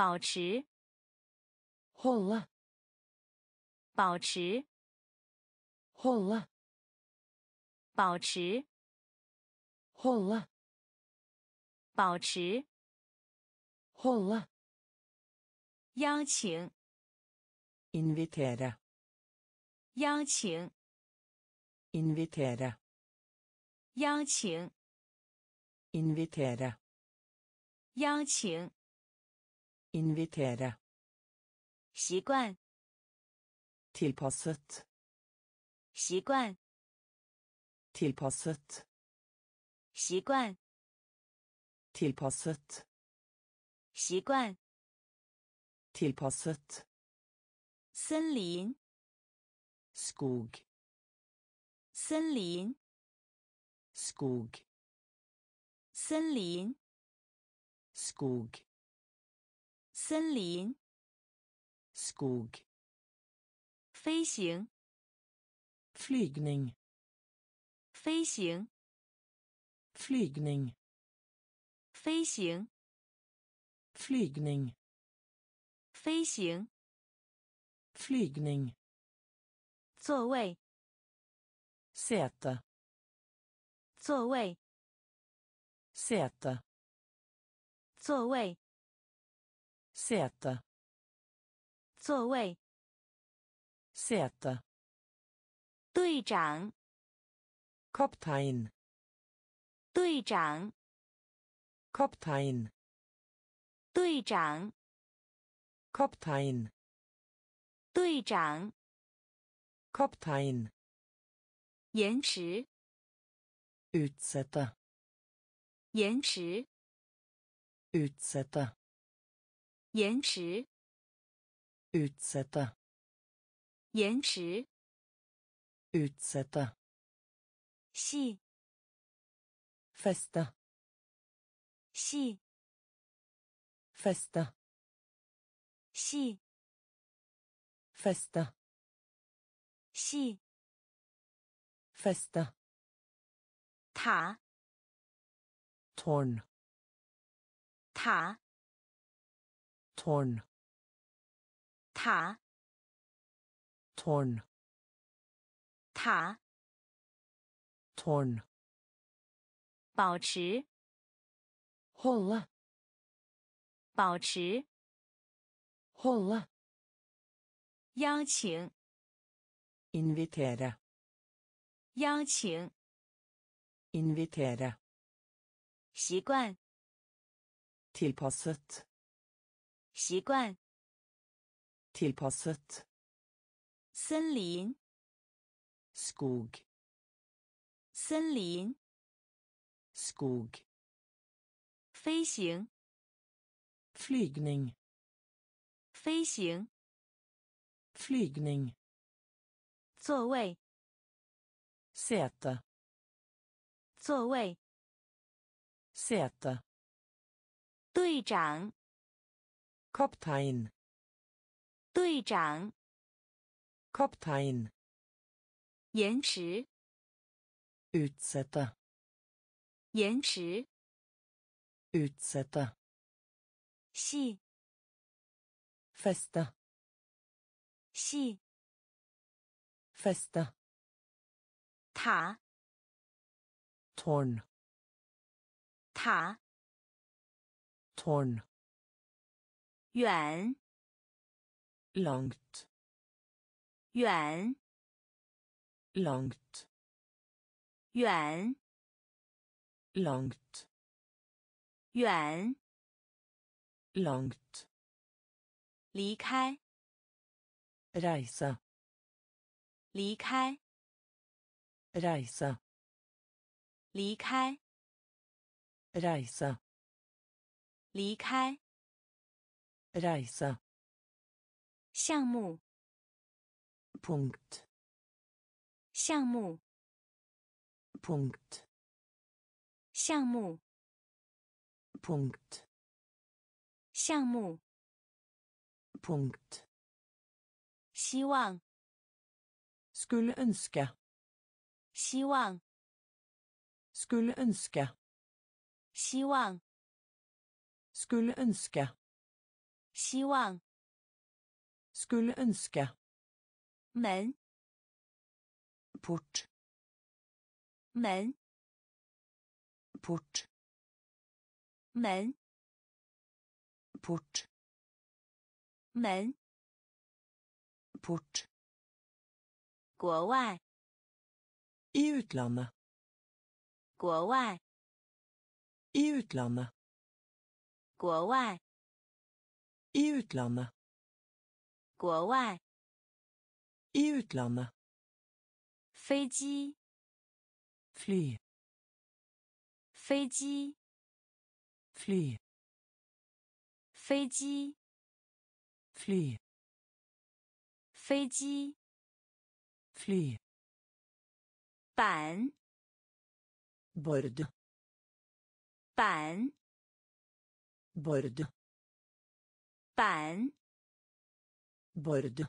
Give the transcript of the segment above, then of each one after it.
保持 hålla 保持 hålla 保持 hålla 保持 hålla 邀请 invitera 邀请 invitera 邀请 invitera 邀请 invitera 习惯 tilpasset 习惯 tilpasset 习惯 tilpasset 习惯 tilpasset 森林 skog 森林 skog 森林 skog 森林 skog 飞行 flygning 飞行 flygning 飞行 flygning 飞行 flygning 座位 säte 座位 säte 座位 säte 座位 säte 队长 kaptein 队长 kaptein 队长 kaptein 队长 kaptein 延迟 utsette 延迟 utsette 延迟 utsette 延迟 utsette 系 feste 系 feste 系 feste 系 feste 塔 tårn 塔 tårn 塔 tårn 塔 tårn 保持 hålla 保持 hålla 邀请 invitera 邀请 invitera 习惯 tilpasset 习惯 tilpasset 森林 skog 森林 skog 飞行 flygning 飞行 flygning 座位 säte 座位 säte 队长 kaptein 队长 kaptein 延迟 utsette 延迟 utsette 系 feste 系 feste 塔 tårn 塔 tårn 远 langt 远 langt 远 langt 远 langt 离开 reise 离开 reise 离开 reise 离开 reise 项目 punkt 项目 punkt 项目 punkt 项目 punkt 希望 skulle ønske 希望 skulle ønske 希望 skulle ønske 希望 Skulle ønske. 门 Port. 门 Port. 门 Port. 门 Port. 国外 I utlandet. 国外 I utlandet. 国外 I utlandet. 国外 I utlandet. 飞机 Fly. 飞机 Fly. 飞机 Fly. 飞机 Fly. 板 Bord. 板 Bord. 板 Bord.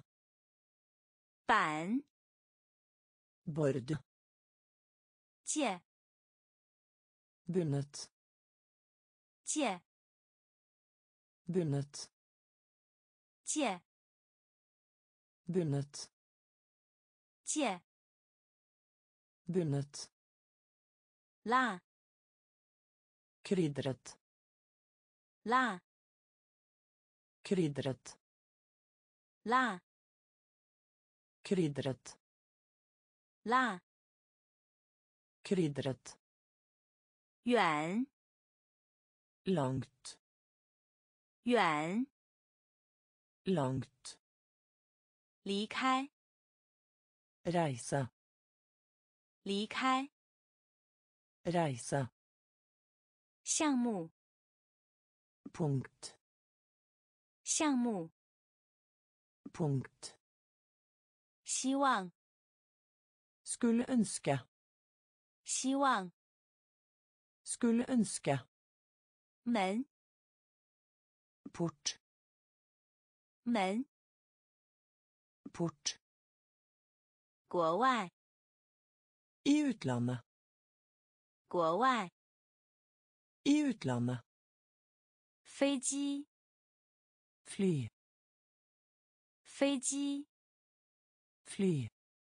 板 Bord. 借 Bundet. 借 Bundet. 借 Bundet. 借 Bundet. 辣 Krydret. 辣 Krydret. 辣 Krydret. 辣 Krydret. 远 Langt. 远 Langt. 离开 Reise. 离开 Reise. 项目 Punkt. 项目 Punkt. 希望 Skulle ønske. 希望 Skulle ønske. 门 Port. 门 Port. 国外 I utlandet. 国外 I utlandet. 飞机 Fly. 飞机 Fly.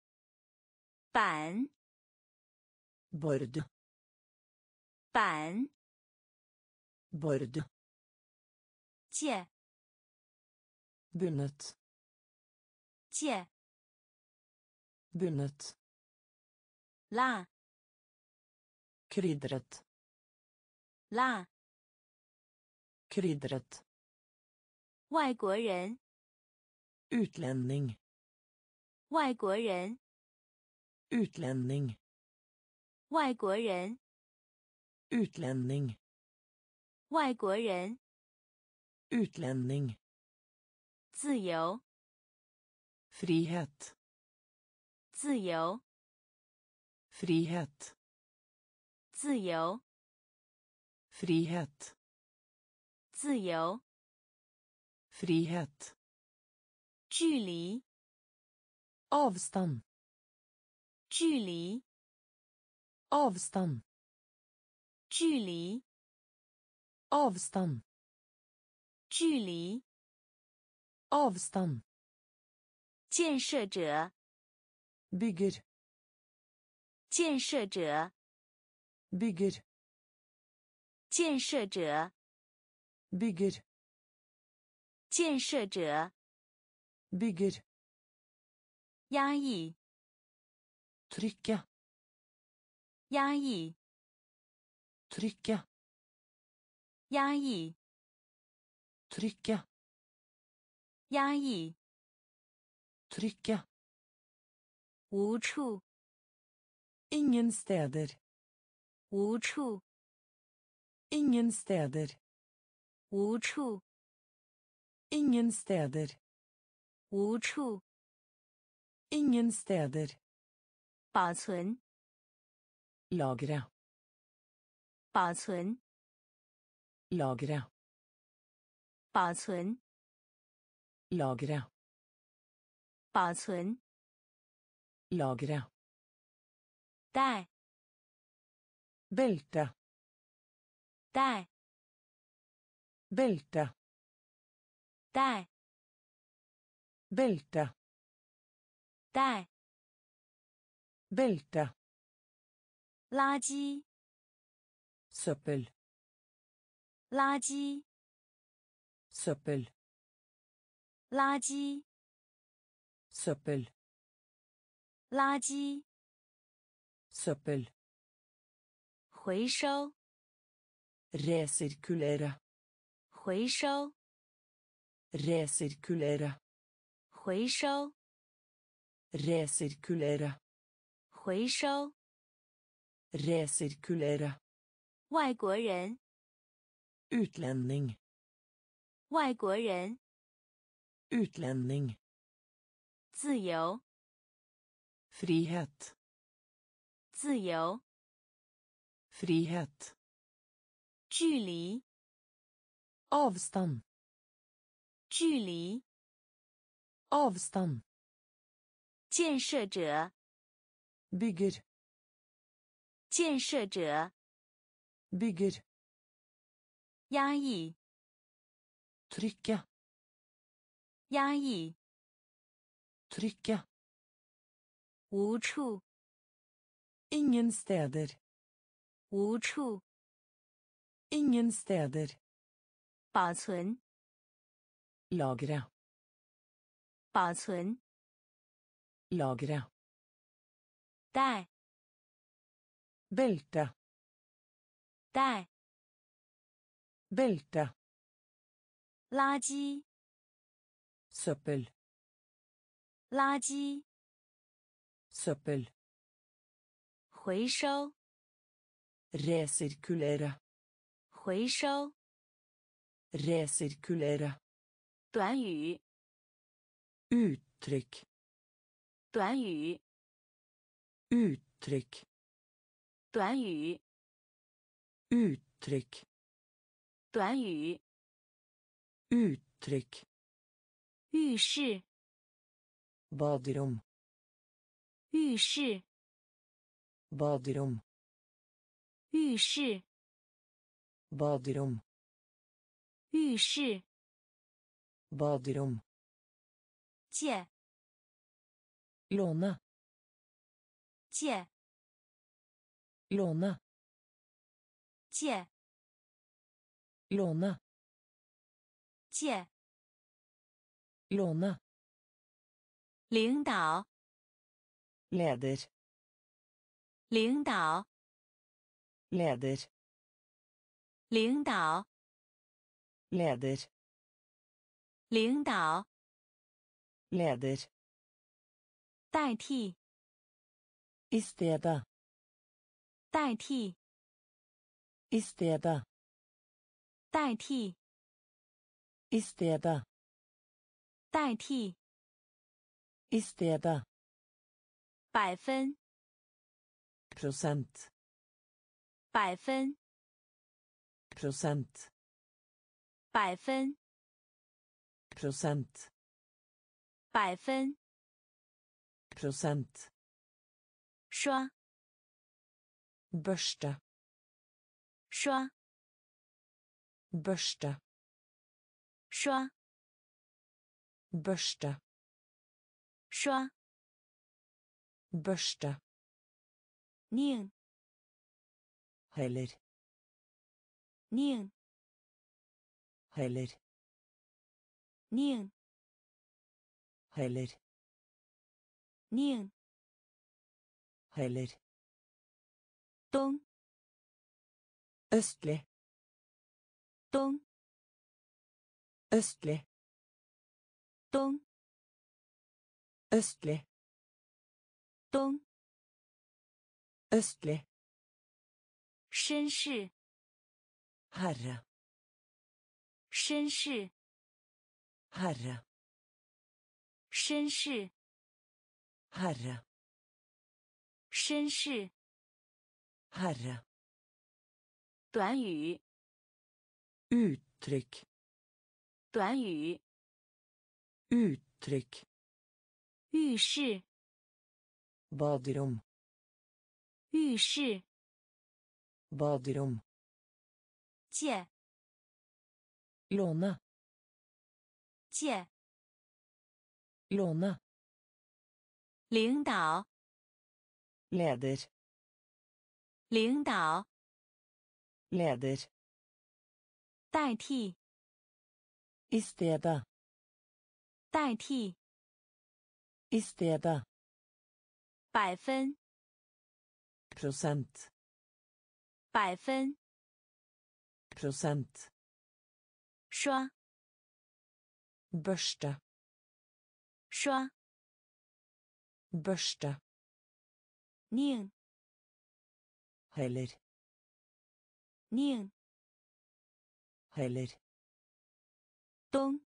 板 Bord. 板 Bord. 借 Bundet. 借 Bundet. 辣 Krydret. 辣 Krydret. 外国人 Utlending. 外国人 Utlending. 外国人 Utlending. 外国人 Utlending. 自由 Frihet. 自由 Frihet. 自由 Frihet. 自由 Frihet. 距离 Avstand. 距离 Avstand. 距离 Avstand. 距离 Avstand. 建设者 Bygger. 建设者 Bygger. 建设者 Bygger. 建设者 Bygger. 压抑 Trykke. 压抑 Trykke. 压抑 Trykke. 压抑 Trykke. 无处 Ingen steder. 无处 Ingen steder. 无处 Ingen steder. 无处 Ingen steder. 保存 Lagre. 保存 Lagre. 保存 Lagre. 保存 Lagre. 带 Belte. 带 Belte. 带 belte, 带 belte, 垃圾 søppel, 垃圾 søppel, 垃圾 søppel, 垃圾 søppel, 回收 resirkulere, 回收 resirkulere, 回收 resirkulere, 回收 resirkulere, 外国人 utlending, 外国人 utlending, 自由 frihet, 自由 frihet, 距离 avstand, 距离 avstand, 建设者 bygger, 建设者 bygger, 压抑 trykke, 压抑 trykke, 无处 ingen steder, 无处 ingen steder, 保存 lagre, 保存 lagre, 带 belte, 带 belte, 垃圾 søppel, 垃圾 søppel, 回收 resirkulere, 回收 resirkulere, 短语 uttrykk, 短语 uttrykk, 短语 uttrykk, 短语 uttrykk, 浴室 baderom, 浴室 baderom, 浴室 baderom, 浴室 baderom, 借 låne, 借 låne, 借 låne, 借 låne, 领导 leder, 领导 leder, 领导 leder, 领导 leder, 代替 i stedet, 代替 i stedet, 代替 i stedet, 代替 i stedet, 百分 prosent, 百分 prosent, 百分 prosent, 百分 prosent, 刷 børste, 刷 børste, 刷 børste, 刷 børste, 宁 heller, 宁 heller, 宁 heller, 宁 heller, 东 østlig, 东 østlig, 东 østlig, 东 østlig, 绅士 herre, 绅士 herre, 绅士 herre, 绅士 herre, 短语 uttrykk, 短语 uttrykk, 浴室 baderom, 浴室 baderom, 借 låne, 借。 låne, 领导， leder, 领导， leder, 代替， i stedet, 代替， i stedet, 百分， prosent, 百分， prosent, 刷， børste, 刷， børste, 宁， heller, 宁， heller, 东，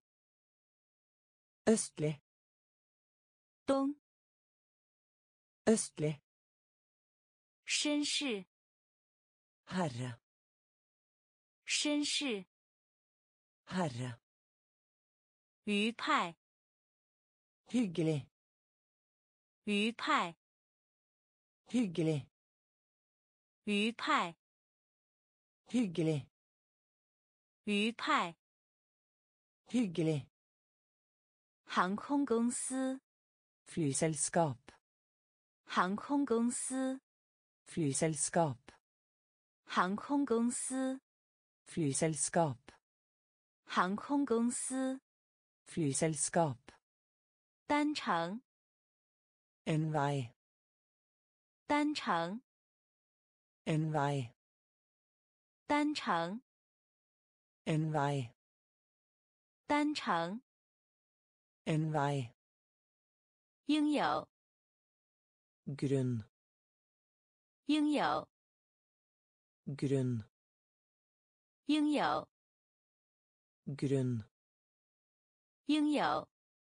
østlig, 东， østlig, 绅士， herre, 绅士， herre, 愉快， hyggelig, 愉快， hyggelig, 愉快， hyggelig, 愉快， hyggelig, 航空公司， flyselskap, 航空公司， flyselskap, 航空公司， flyselskap, 航空公司， flyselskap, 单程， en vei, 单程， en vei, 单程， en vei, 单程， en vei, 应有， grunn, 应有， grunn, 应有， grunn, 应有，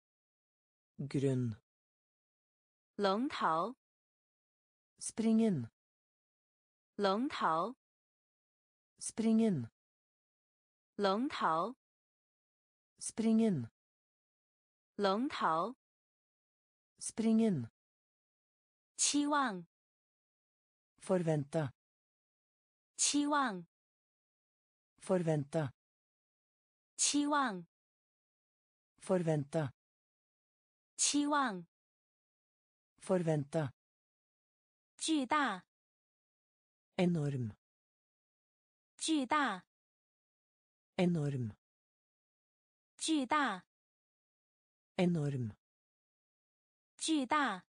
grunn, 龙头， springen, 龙头， springen, 龙头， springen, 龙头， springen, 期望， forvente, 期望， forvente, 期望， forvente, 期望， forvente, 巨大， enorm, 巨大， enorm, 巨大， enorm, 巨大，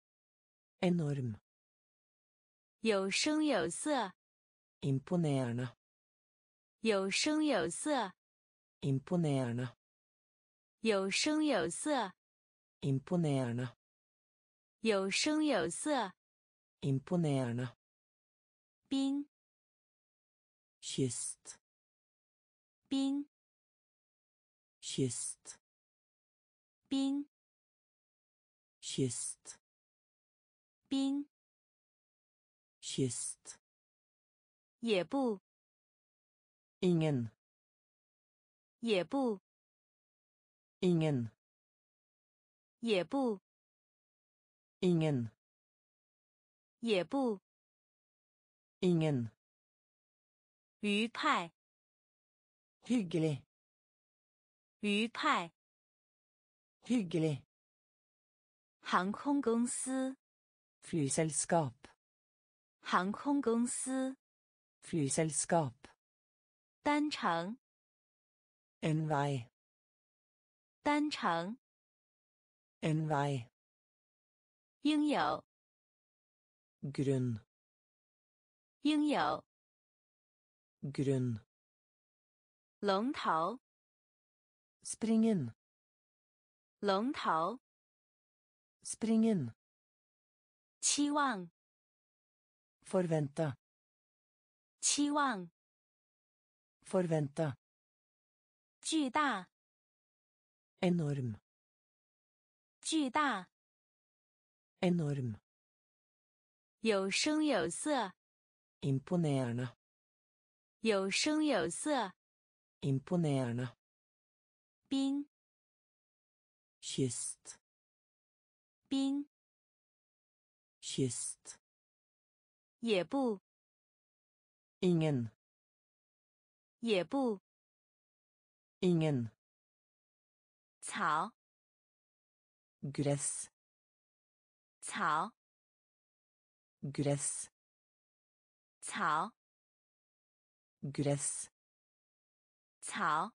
enorm, 有声有色， imponerende, 有声有色， imponerende, 有声有色， imponerende, 有声有色， imponerende, 滨， kyst, 滨， kyst, 滨， kyst, 滨， kyst, 也不， ingen, 也不， ingen, 也不， ingen, 也不， ingen, 愉快， hyggelig, 愉快， hyggelig, 航空公司， flyselskap, 航空公司， flyselskap, 单程， en vei, 单程， en vei, 应有， grunn, 应有， grunn, 龙头， springen, 龙头， springen, 期望， forvente, 期望， forvente, 巨大， enorm, 巨大， enorm, 有声有色， imponerende, 有声有色， imponerende, 滨， kyst, 滨， kyst, 也不， ingen, 也不， ingen, 草 gress 草 gress 草 gress 草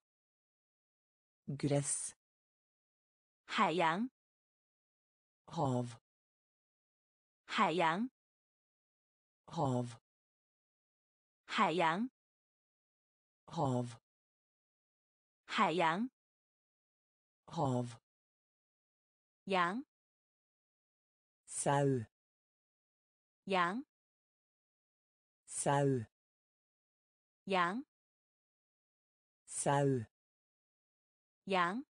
gress 海洋 hav 海洋 hav 海洋 hav 海洋 hav 羊 sau 羊 sau 羊 sau 羊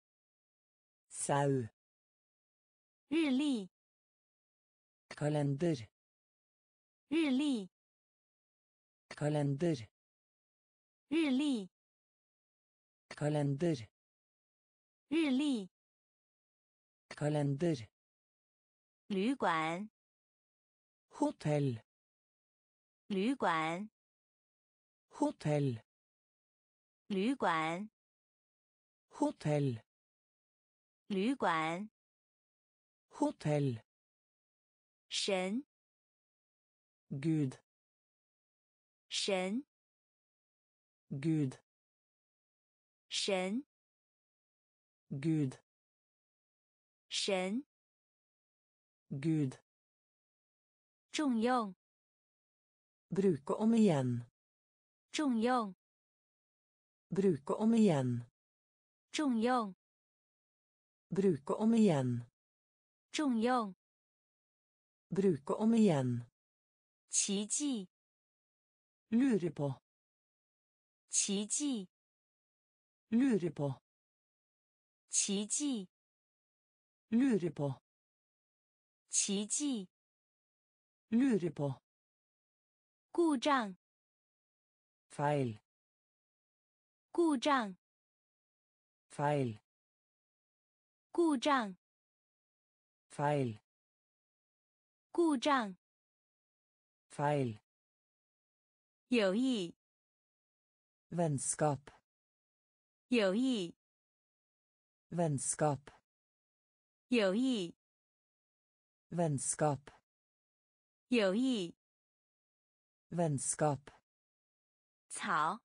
sau 日历 kalender 日历 kalender 日历 kalender 日历 kalender 旅馆 hotell 旅馆 hotell 旅馆 hotell 旅馆 hotell 神 Gud 神 Gud 神 Gud 神 Gud 重用 bruke om igjen 重用 bruke om igjen 重用 bruke om igjen 重用 bruke om igjen 奇迹 lure på 奇迹 lure på 奇迹 lure på 奇迹 lure på 故障 feil 故障 feil 故障 feil 故障 feil 友谊 vennskap 友谊 vennskap 友谊 vennskap 友谊 vennskap 草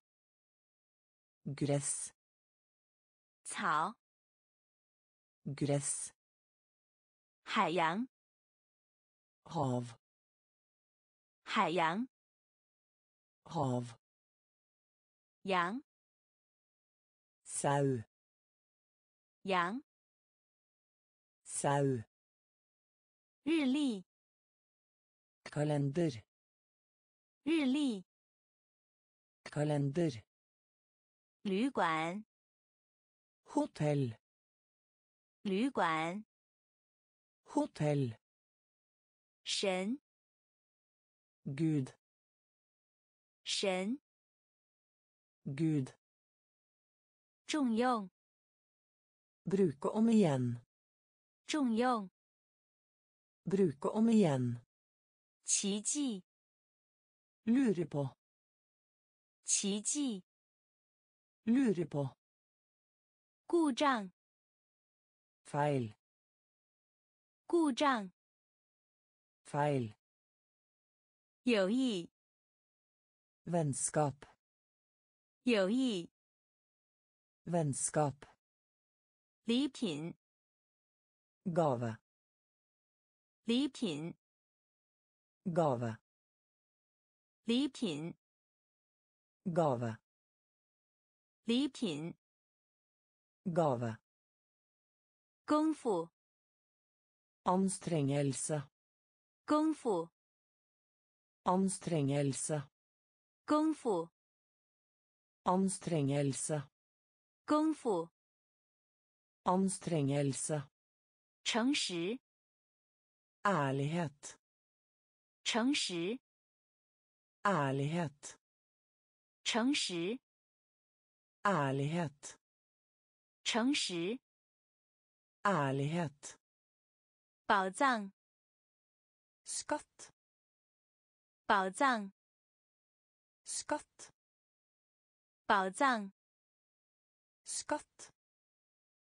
gress 草 gress 海洋 hav 海洋 hav 羊 sau 羊 sau 日历 kalender 日历 kalender 旅馆 hotell 旅馆 hotell 神 Gud 神 Gud 重用 bruke om igjen 重用 bruke om igjen 奇迹 lure på 奇迹 lure på 故障 feil 故障 feil 友谊 vennskap 友谊 vennskap 礼品 gave 礼品 gave 礼品 gave 礼品 gave 功夫 anstrengelse 功夫 anstrengelse 功夫 anstrengelse 功夫 anstrengelse 诚实 ærlighet 诚实 ærlighet 诚实 ærlighet 诚实 ærlighet 宝藏 skatt 宝藏 skatt 宝藏 skatt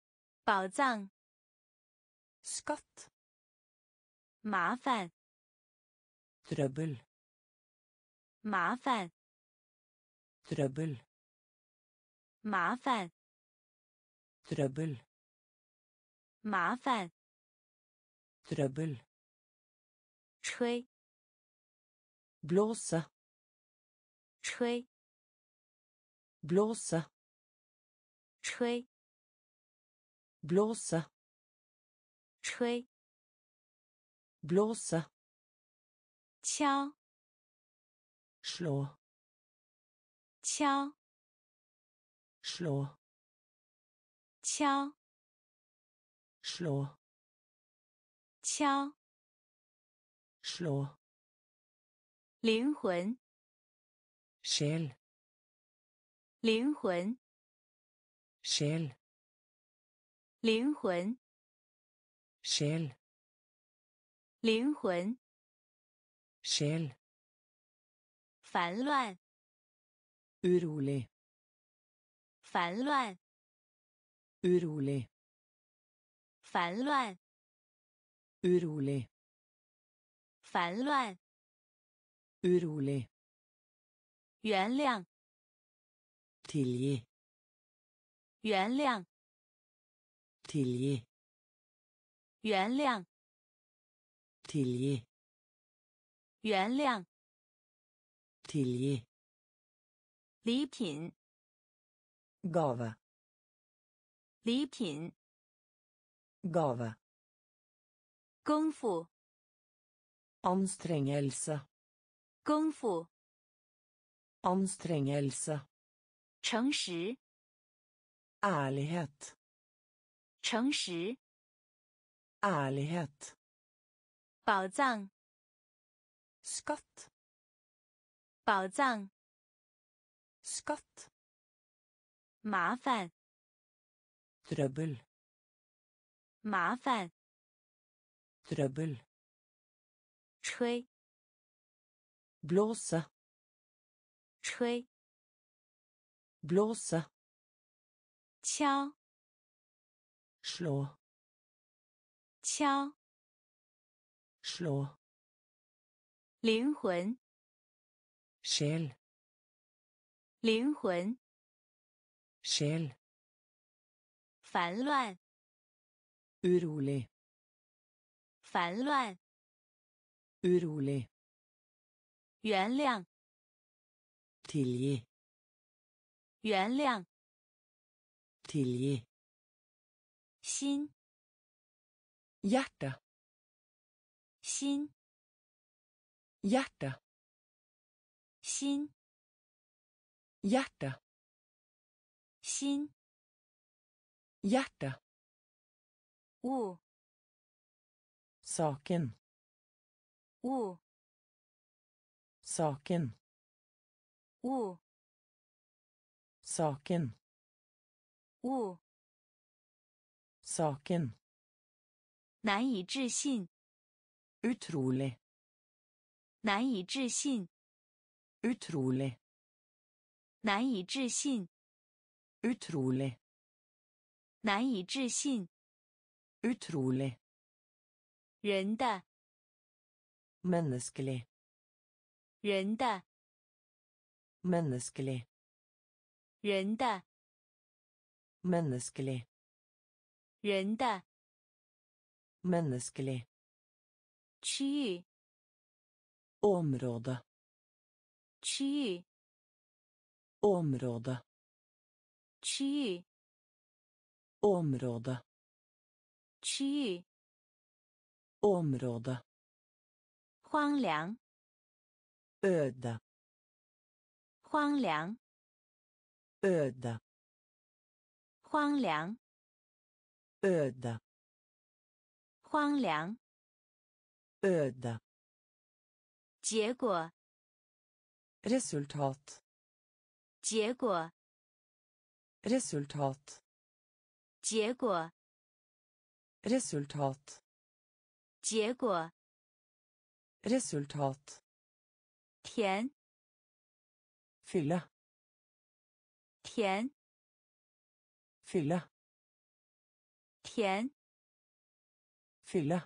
宝藏， skatt, 麻烦， trøbbel, 麻烦， trøbbel, 麻烦， trøbbel, 麻烦， trøbbel, 吹， blåse, 吹， blåse, 吹， blåse, 吹， blåse, 敲， slå, 敲， slå, 敲， slå, 敲， slå, 灵魂， sjel, 灵魂， sjel, 灵魂， sjel, 灵魂， sjel, 烦乱， urolig, 烦乱， urolig, 烦乱， urolig, 烦乱， urolig, 原谅， tilgi, 原谅， tilgi, 原谅， tilgi, 原谅， tilgi, 礼品， gave, 礼品， gave, 功夫， anstrengelse, 功夫， anstrengelse, 诚实， ærlighet, 诚实， ærlighet, 宝藏， skatt, 宝藏， skatt, 麻烦， trøbbel, 麻烦， trøbbel, 吹， blåse, 吹， blåse, 敲， slå, 敲， slå, 灵魂， sjel, 灵魂， sjel, 烦乱， urolig, 烦乱， urolig, 原谅， tilgi, 原谅， tilgi, 心， hjerte, 心， hjerte, 心， hjerte, 心， hjerte, 物， saken, 物， saken, 物， saken, 物， saken, 难以置信， utrolig, 难以置信， utrolig, 难以置信， utrolig, 难以置信， utrolig, 人的， menneskelig, 人的， menneskelig, 人的， menneskelig, 人的， menneskelig, 区域， område, 区域， område, 区域， område, 区域， område, 荒凉， øde, 荒凉， øde, 荒凉， øde, 荒凉， øde, 结果， resultat, 结果， resultat, 结果， resultat, 结果， resultat, 甜， fylle, 甜， fylle, 甜， fylle,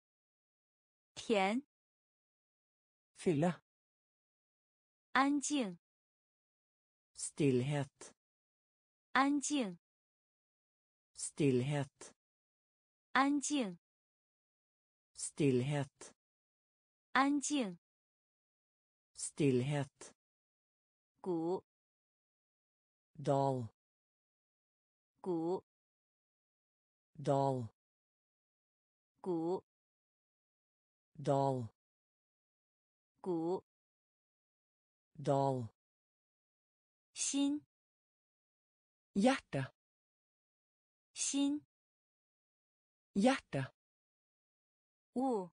甜， fylle, 安静， stillhet, 安静， stillhet, 安静， stillhet, 安静， stillhet, 鼓， dal, 鼓， dal, 鼓， dal, 鼓， dal, 心， hjärta, 心， hjärta, 物，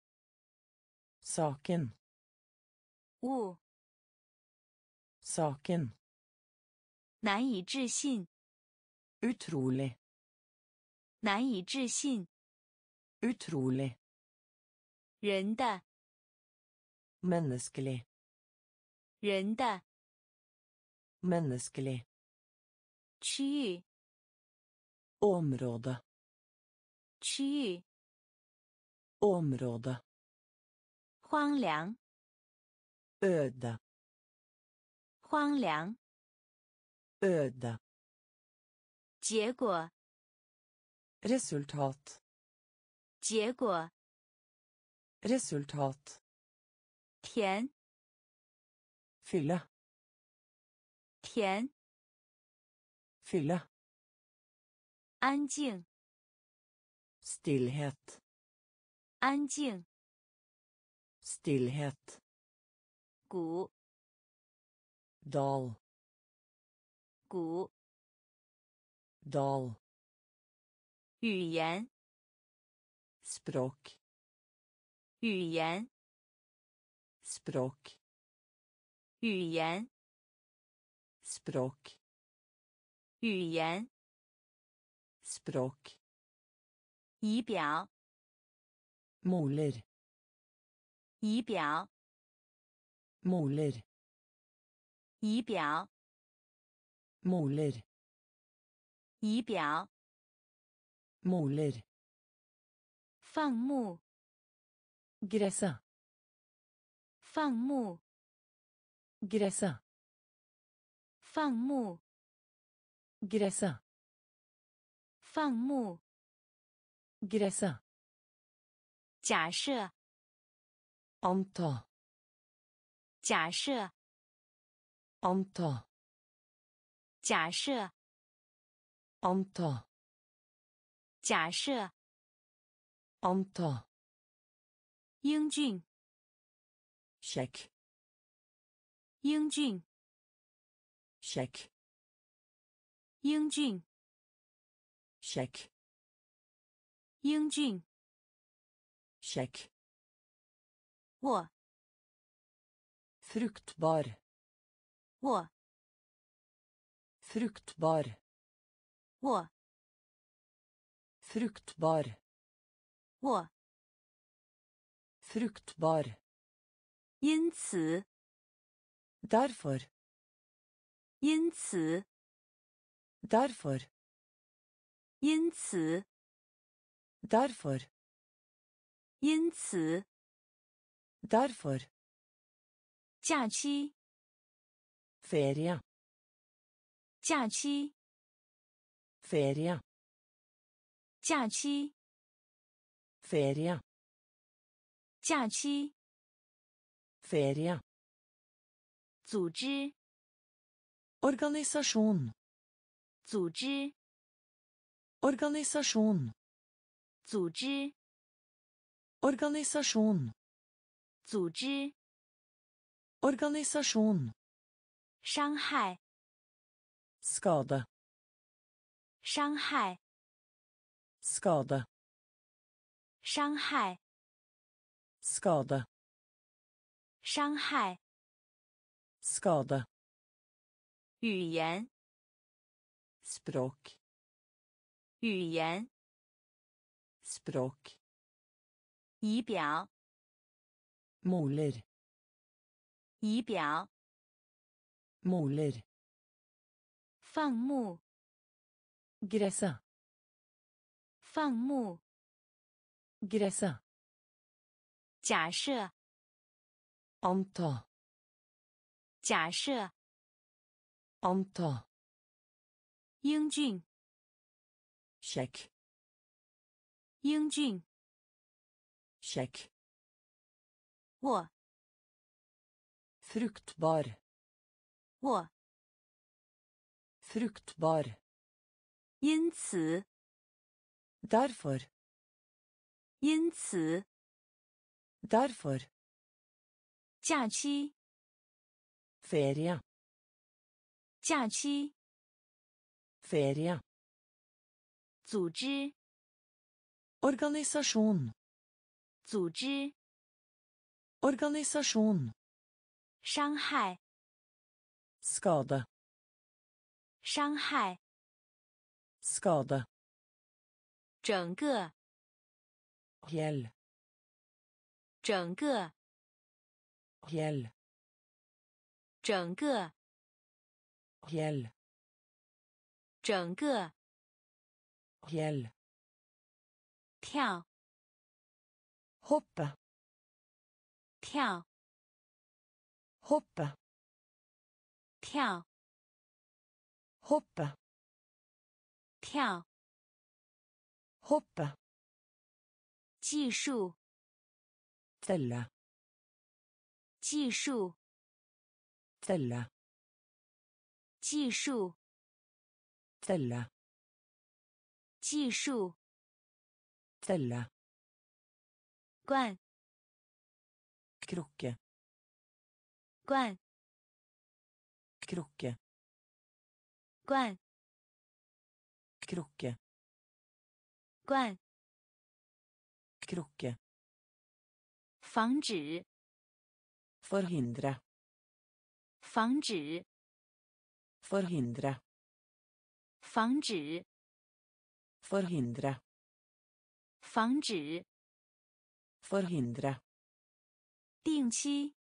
saken, 物， saken, 难以置信， utrolig, 难以置信， utrolig, 人的， menneskelig, 人的， menneskelig, 区域， område, 区域， område, 荒凉， öde, 荒凉， öde, 结果， resultat, 结果， resultat, 甜， fylle, 甜， fylle, 安静， stillhet, 安静， stillhet, 鼓， dal, 鼓， dal, 语言， språk, 语言， språk, 语言， språk, 语言， språk, 仪表， moler, 仪表， moler, 仪表， moler, 仪表， moler, 放牧， gräsa, 放牧， gräsa, 放牧， gräsa, 放牧， gräsa, 假设， anta, 假设， anta, 假设， anta, 假设， anta, 英俊， check, 英俊， check, 英俊， check, 英俊， check, 我， fruktbar, 我， fruktbar, 我， fruktbar, 我， fruktbar, 因此， därför, 因此， därför, 因此， därför, 因此， därför, 假期， ferie, 假期， ferie, 假期， ferie, 假期， ferie, 组织， organisasjon, 组织， organisasjon, 组织， organisasjon, 组织， organisasjon, 伤害， skade, 伤害， skade, 伤害， skade, 伤害， skade, 语言， språk, 语言， språk, 仪表， moler, 仪表， moler, 放牧， gräsa, 放牧。 Gresset. 假设。 Anta. 假设。 Anta. 英俊。 Kjekk. 英俊。 Kjekk. 我。 Fruktbar. 我。 Fruktbar. 因此。 Derfor. 因此。 Derfor. 假期。 Ferie. 假期。 Ferie. 组织。 Organisasjon. 组织。 Organisasjon. 伤害。 Skade. 伤害。 Skade. 整个。 Hjell. 整个。 Hjell. 整个。 Hjell. 整个。 Hjell. 跳。 Hoppe. 跳。 Hoppe. 跳。 Hoppe. 跳。 Hoppe. 技术。 Telle. 技术。 Telle. 技术。 Telle. 技术。 Telle. 罐。 Krukke. 罐。 Krukke. 罐。 Krukke. 罐。 Krukke. 防止。 Forhindre. 防止。 Forhindre. 防止。 Forhindre. 防止。 Forhindre. 定期。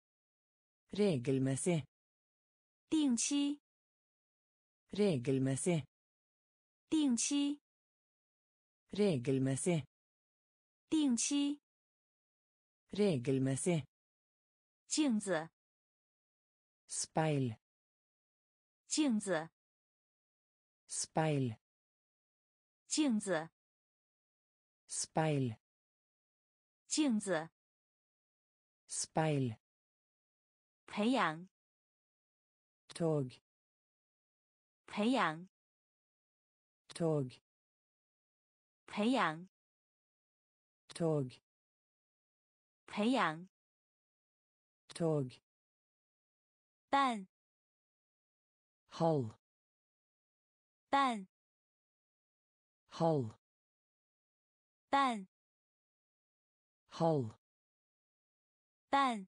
Regelmessig. 定期。 Regelmessig. 定期。 Regelmessig. 定期。 Regelmessig. 镜子。 Speil. 镜子。 Speil. 镜子。 Speil. 镜子。 Speil. 培养。 Tog. 培养。 Tog. 培养。 Tog. 培养。 Tog. 半。 Halv. 半。 Halv. 半。 Halv. 半。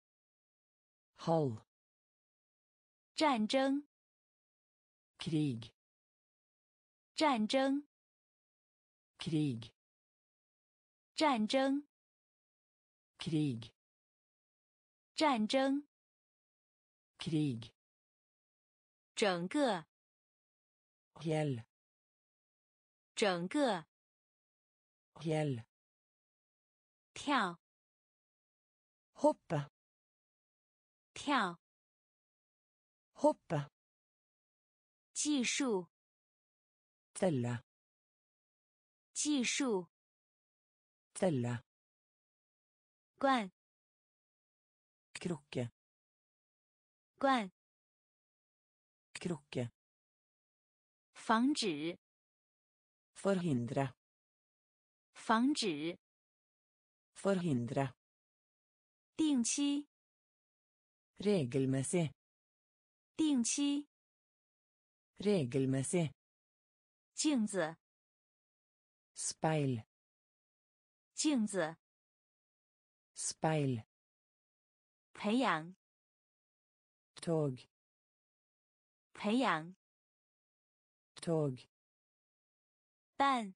Halv. 战争。 Krig. 战争。 Krig. 战争。 Krig. 战争。 Krig. 整个。 Hjell. 整个。 Hjell. 跳。 Hoppe. 跳。 Hoppe. 技术。 Telle. 技术。 Telle. 罐。 Krukke. 罐。 Krukke. 防止。 Forhindre. 防止。 Forhindre. 定期。 Regelmessig. 定期。 Regelmessig. 镜子。 Speil. 镜子。 Speil. 培养。 Tog. 培养。 Tog. 半。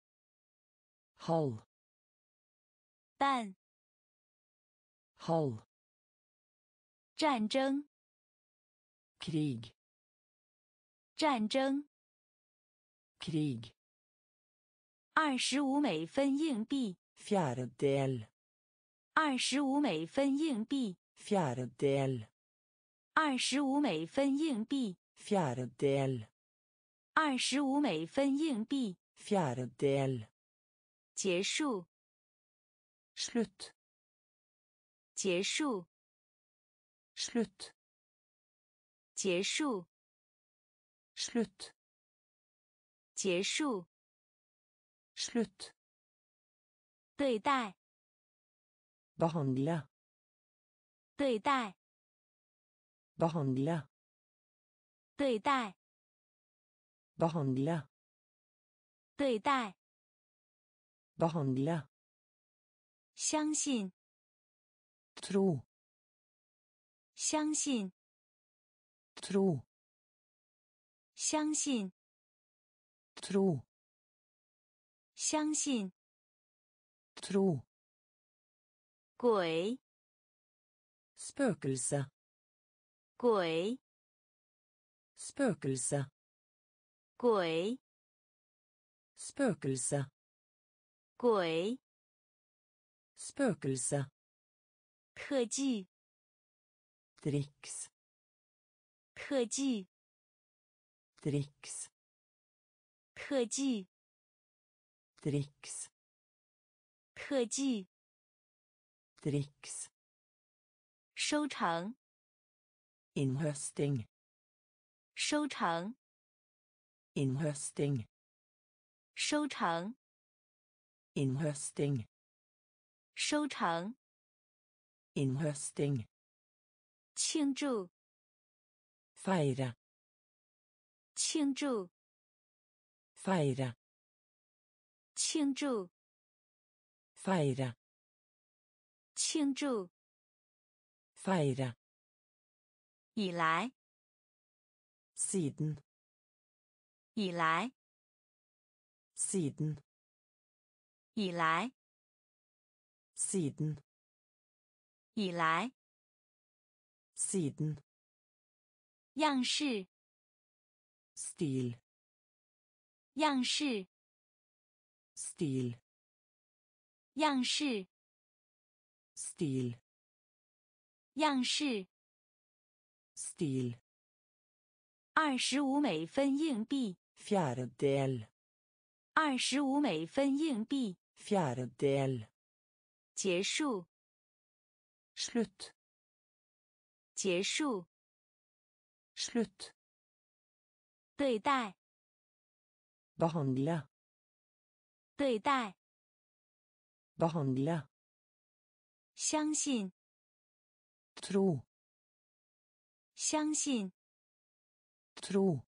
Halv. 半。 Halv. 战争。 Krig. 战争。 Krig. 25美分硬币。 fjerdedel, 25美分硬币。 fjerdedel, 25美分硬币。 fjerdedel, 25美分硬币。 fjerdedel, 结束。 slutt, 结束。 slutt, 结束。 slutt, 结束。 slutt, 对待。 behandle, 对待。 behandle, 对待。 behandle, 对待。 behandle, 相信。 tro, 相信。 tro, 相信。 tro, 相信。 tro, 鬼。 spøkelse, 鬼。 spøkelse, 鬼。 spøkelse, 鬼。 spøkelse, 特技。 triks, 特技。 triks, 特技。 triks, 特技。 triks, 收成。 innhøsting, 收成。 innhøsting, 收成。 innhøsting, 收成。 innhøsting, 庆祝。 feire, 庆祝。 feire, 庆祝。 feire, 庆祝。 feire, 以来。 siden, 以来。 siden, 以来。 siden, 以来。 siden, 样式。 stil, 样式。 stil, 样式。 stil, 样式。 stil, 25美分硬币。 fjerdedel, 25美分硬币。 fjerdedel, 结束。 slutt, 结束。 slutt, 对待。 behandle, 对待。 behandle, 相信。 tro, 相信。 tro,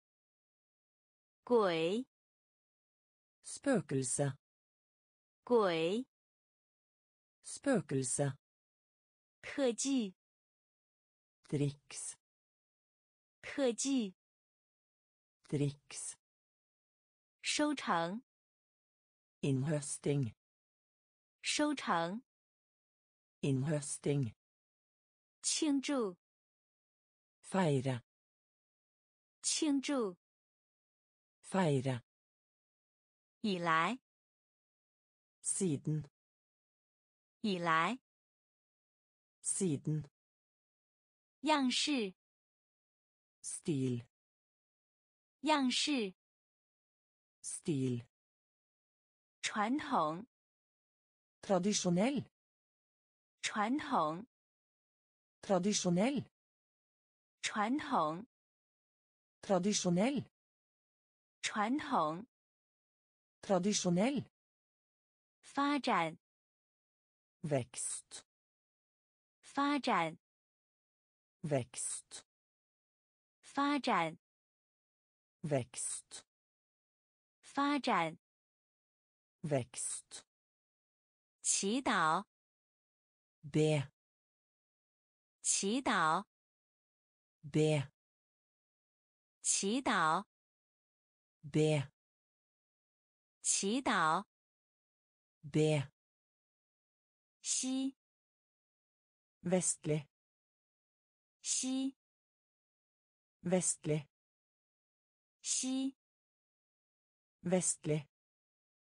鬼。 spøkelse, 鬼。 spøkelse, 特技。 triks, 特技。 triks, 收成。 innhøsting, 收成。 innhøsting, 庆祝。 feire, 庆祝。 feire, 以来。 siden, 以来。 siden, 样式。 stil, 样式。 stil, 传统。 tradisjonell, 传统。 tradisjonell, 传统。 tradisjonell, 传统。 tradisjonell, 发展。 vekst, 发展。 vekst, 发展。 vekst, 发展。 vekst, 祈祷。 be, 祈祷。 be, 祈祷。 be, 祈祷。 be, 西。 vestlig, 西。 vestlig, 西。 vestlig,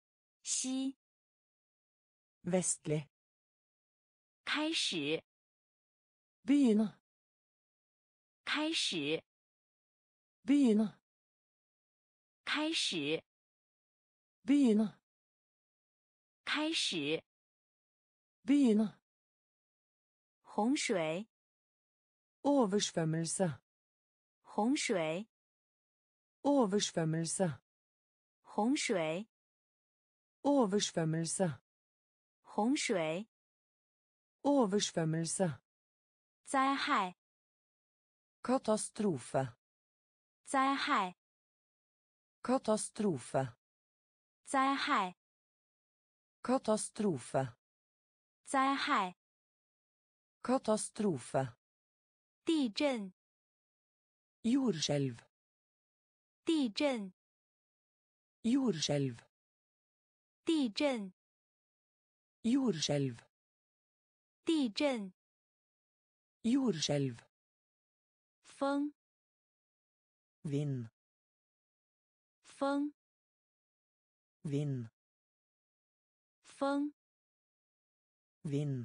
西 Vestlig. 开始 Begynne. 开始 Begynne. 开始 Begynne. 开始 Begynne. 洪水 Oversvømmelse. 洪水 Oversvømmelse. 洪水 Oversvømmelse. 洪水 Oversvømmelse. 灾害 Katastrofe. 灾害 Katastrofe. 灾害 Katastrofe. 灾害 Katastrofe. 地震 Jordskjelv. 地震 Jordskjelv. 地震 Jordskjelv. 地震 Jordskjelv. 风 Vind. 风 Vind. 风 Vind.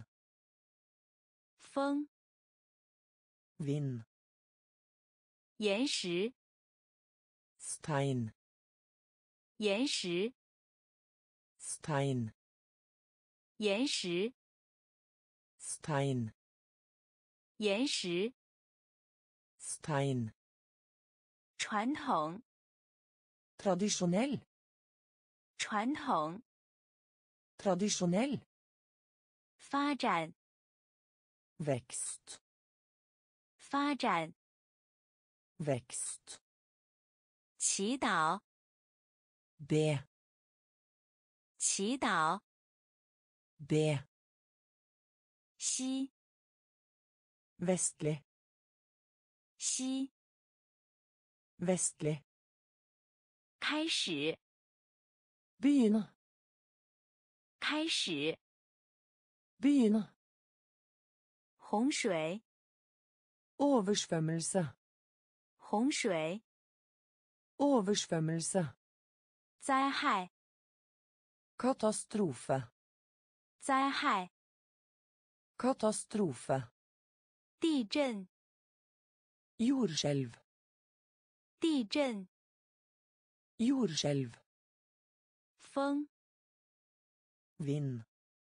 风 Vind. 岩石 Stein. 岩石 Stein. 岩石 Stein. 岩石 Stein. 传统 Tradisjonell. 传统 Tradisjonell. 发展 Vekst. 发展 Vekst. 祈祷 Be. 祈祷 Be. 西 Vestlig. 西 Vestlig. 开始 Begynne. 开始 Begynne. 洪水 Oversvømmelse. 洪水 Oversvømmelse. 灾害 Katastrofe. 灾害 Katastrofe. 地震 Jordskjelv. 地震 Jordskjelv. 风 Vind.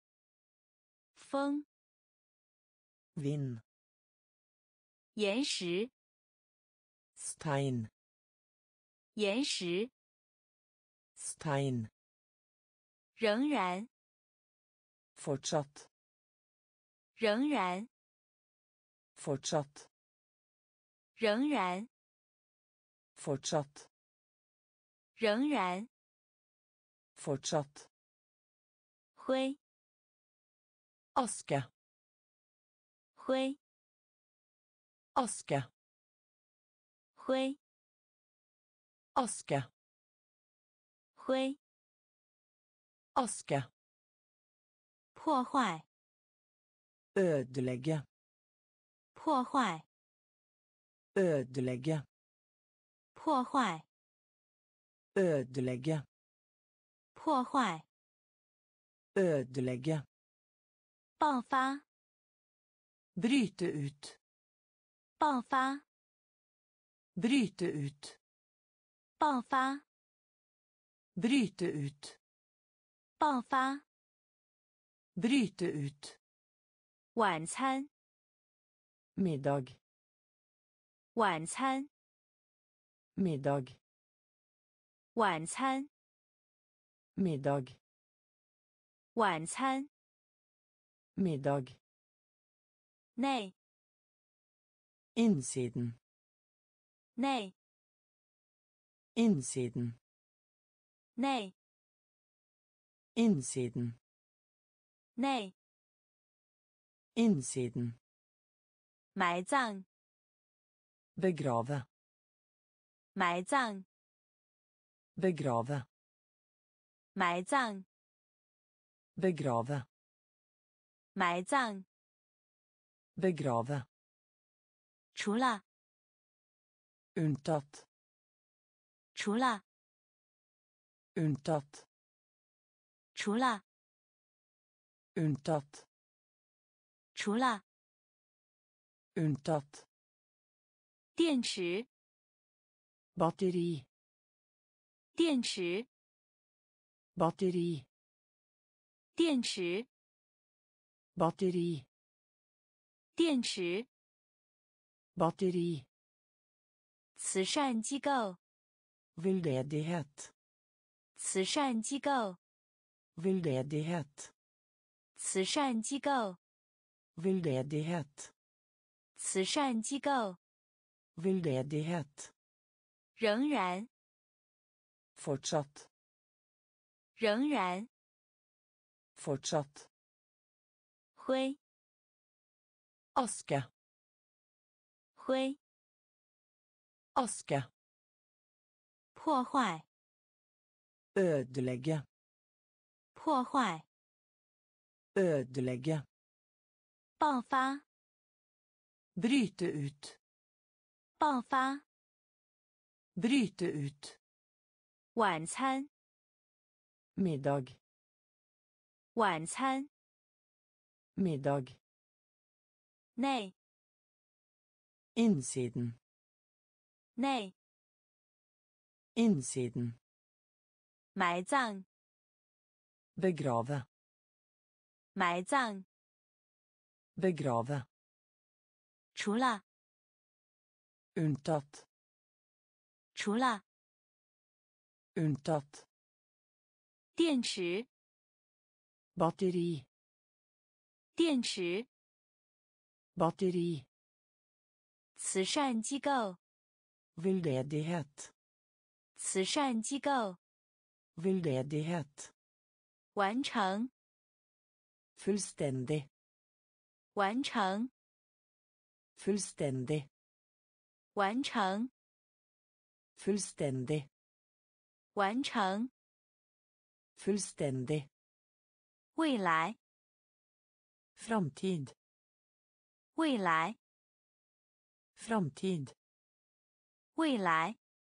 风 Vind. 岩石 Stein. 岩石 Stein. 仍然 Fortsatt. 仍然 Fortsatt. 仍然 Fortsatt. 仍然 Fortsatt. 灰 Aske. 灰 Aske. 灰 Aske. 灰 Aske. 破坏 Ødelegge. 破坏 Ødelegge. 破坏 Ødelegge. 破坏 Ødelegge. 爆发 Bryte ut. 爆发 Bryte ut. 爆发 Bryte ut. 爆发 Bryte ut. 晚餐 Middag. 晚餐 Middag. 晚餐 Middag. 晚餐 Middag. 内 Innsiden. 内 Innsiden. 内 Innsiden. 内 Innsiden. 埋葬 Begrave. 埋葬 Begrave. 埋葬 Begrave. 埋葬 Begrave. 除了 Unntatt. 除了 Unntatt. 除了 Unntatt. 除了 Unntatt. 电池 Batteri. 电池 Batteri. 电池 Batteri. 电池 Batteri. 慈善机构 Veldedighet. 慈善机构 Veldedighet. 慈善机构 Veldedighet. 慈善机构 Veldedighet. 仍然 Fortsatt. 仍然 Fortsatt. 灰 Aske. 灰 Aske. 破坏 Ødelegge. 破坏 Ødelegge. 爆发 Bryte ut. 爆发 Bryte ut. 晚餐 Middag. 晚餐 Middag. 内 Innsiden. 内 Innsiden. 埋葬 Begrave. 埋葬 Begrave. 除了 Unntatt. 除了 Unntatt. 电池 Batteri. 电池 Batteri. 慈善机构 Veldedighet. 慈善机构 Veldedighet. 完成 Fullstendig. 完成 Fullstendig. 完成 Fullstendig. 完成 Fullstendig. 未来 Framtid. 未来 Framtid. 未来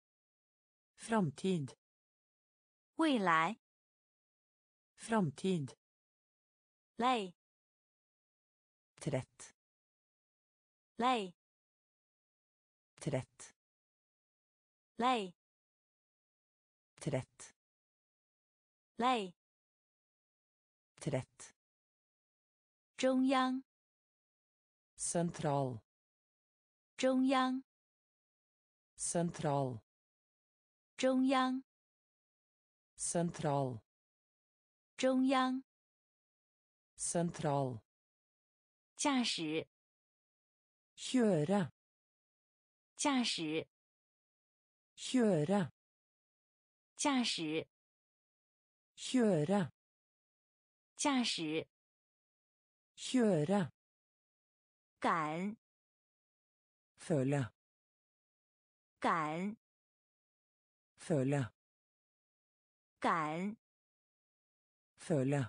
Framtid. 未来 Framtid. 累 Trett. 累 Trett. 累 Trett. 累 Trett. 中央 Sentral. 中央 Sentral. 中央 Sentral. 中央 Sentral. 驾驶 Kjøre. 驾驶 Kjøre. 驾驶 Kjøre. 驾驶 Kjøre. 赶 Føle. 赶 Føle. 赶 Føle.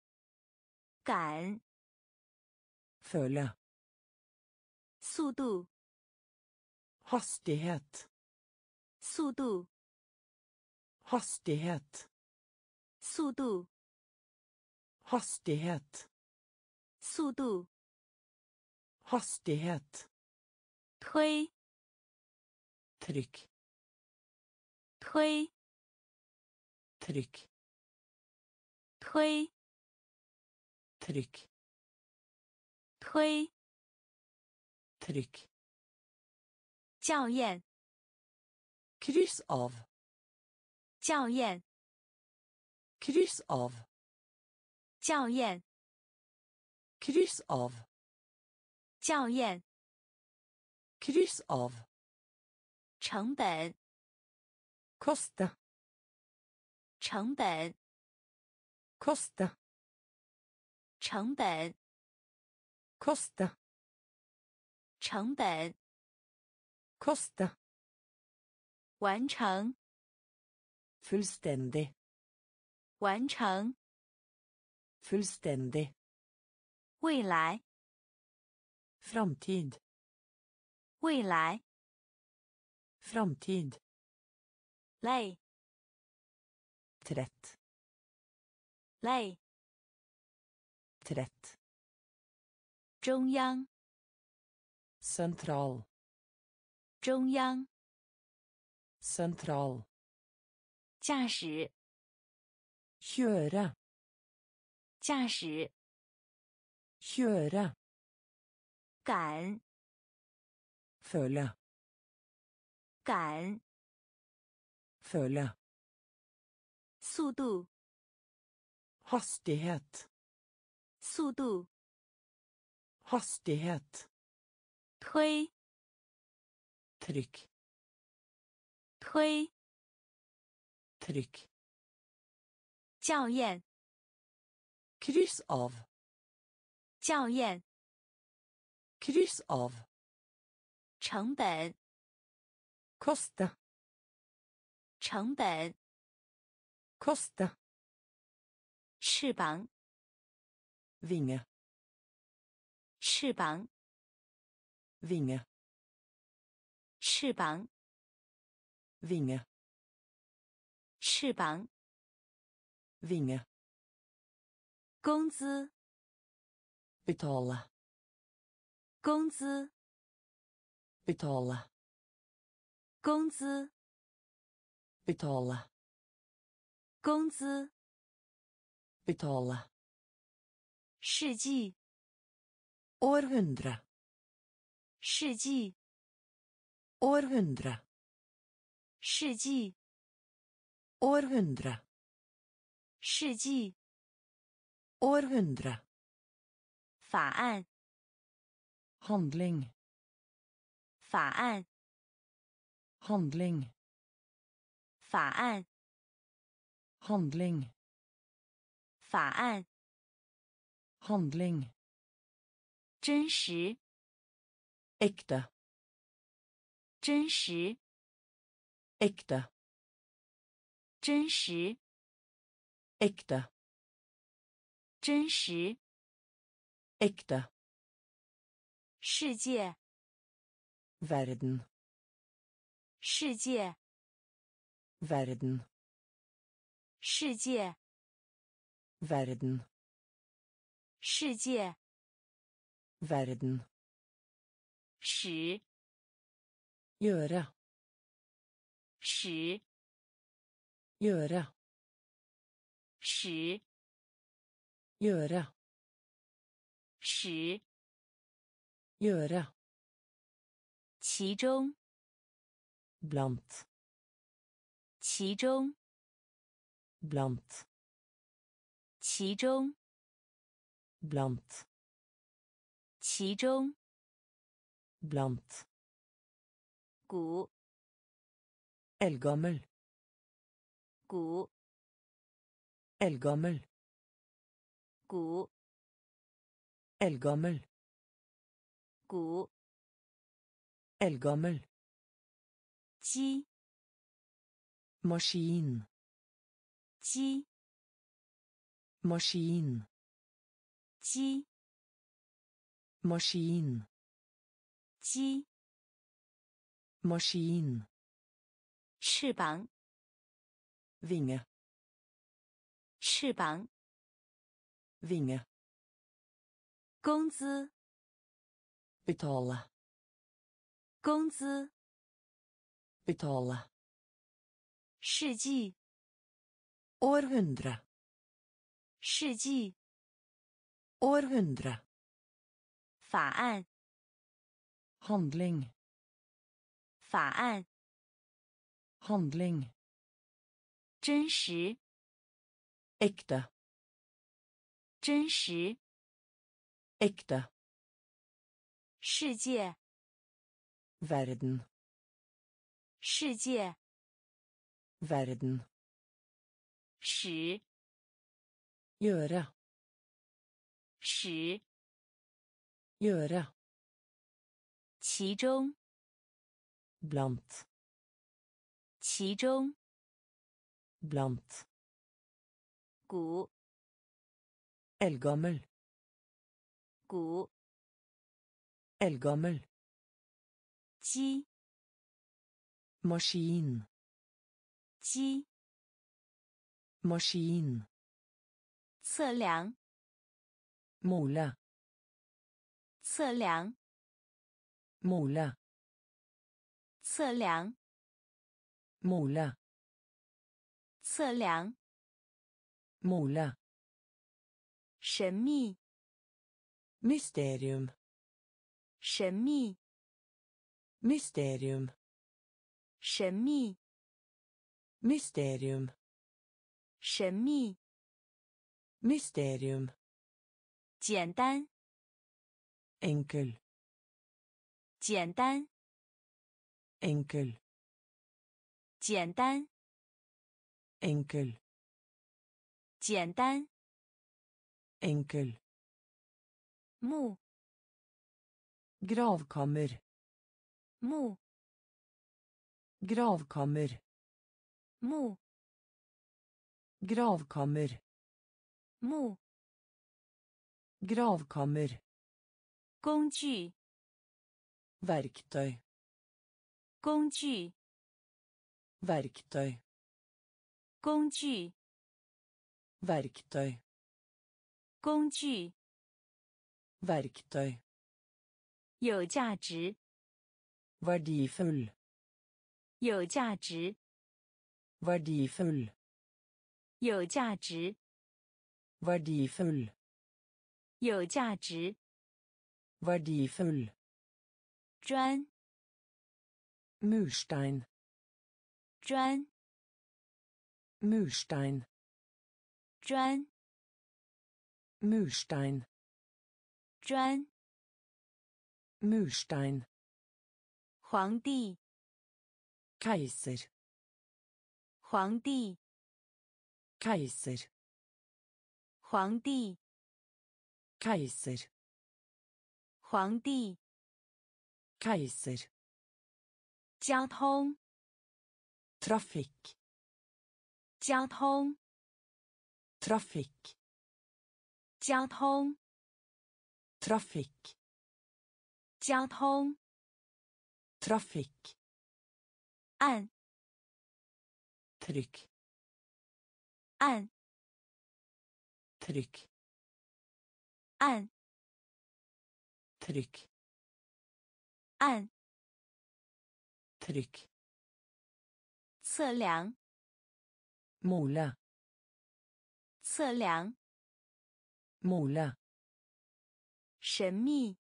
赶 Føle. 速度 Hastighet. 速度 Hastighet. 速度 Hastighet. 速度 Hastighet. 推 Trykk. 推 Trykk. 推 Trykk. 推 Trykk. 校验 Kryss av. 校验 Kryss av. 校验 Kryss av. 校验 Kryss av. 成本 Koste. 成本 Koste. 成本 Koste. 成本 Koste. 完成 Fullstendig. 完成 Fullstendig. 未来 Framtid. 未来 Framtid. 累 Trett. 累 trett, 中央 sentral, 中央 sentral, 驾驶 kjøre, 驾驶 kjøre, 赶 føle, 赶 føle, 速度 hastighet, 速度 hastighet, 推 trykk, 推 trykk, 校验 kryss av, 校验 kryss av, 成本 koste, 成本 koste, 翅膀 vinge, 翅膀 vinge, 翅膀 vinge, 翅膀 vinge, 工资 betale, 工资 betale, 工资 betale, 工资 betale, 世纪 århundre, 世纪 århundre, 世纪 århundre, 世纪 århundre, 法案 handling, 法案 handling, 法案 handling, 法案 handling, 真实 ekte, 真实 ekte, 真实 ekte, 真实 ekte, 世界 verden, 世界 verden, 世界 verden, 世界 verden, 使 gjøre, 使 gjøre, 使 gjøre, 使 gjøre, 其中 blant, 其中 blant, 其中 blant, 其中 blant, 古 eldgammel, 古 eldgammel, 古 eldgammel, 古 eldgammel, 鸡 maskin, 鸡 maskin, 鸡 maskin, 鸡 maskin, 翅膀 vinge, 翅膀 vinge, 工资 betale, 工资 betale, 世纪 århundre, 世纪 århundre, 法案 handling, 法案 handling, 真实 ekte, 真实 ekte, 世界 verden, 世界 verden, 使 gjøre, 使 gjøre, 其中 blant, 其中 blant, 古 eldgammel, 古 eldgammel, 鸡 maskin, 鸡 maskin, 测量， måle, 测量， måle, 测量， måle, 测量， måle, 神秘， mysterium, 神秘， mysterium, 神秘， mysterium, 神秘， mysterium, 简单， enkel, 简单， enkel, 简单， enkel, 简单， enkel, 墓， gravkammer, 墓， gravkammer, 墓， gravkammer, 墓， gravkammer, 工具， verktøy, 工具， verktøy, 工具， verktøy, 工具， verktøy, 有价值， verdifull, 有价值， verdifull, 有价值， verdifull, 有价值， verdifull, 砖， murstein, 砖， murstein, 砖， murstein, 砖， murstein, 皇帝， keiser, 皇帝， keiser, 皇帝， keiser, 皇帝， keiser, 交通， trafikk, 交通， trafikk, 交通， trafikk, 交通， trafikk, 按， trykk, 按， trykk, 按， trykk, 按， trykk, 测量， måle, 测量， måle, 神秘，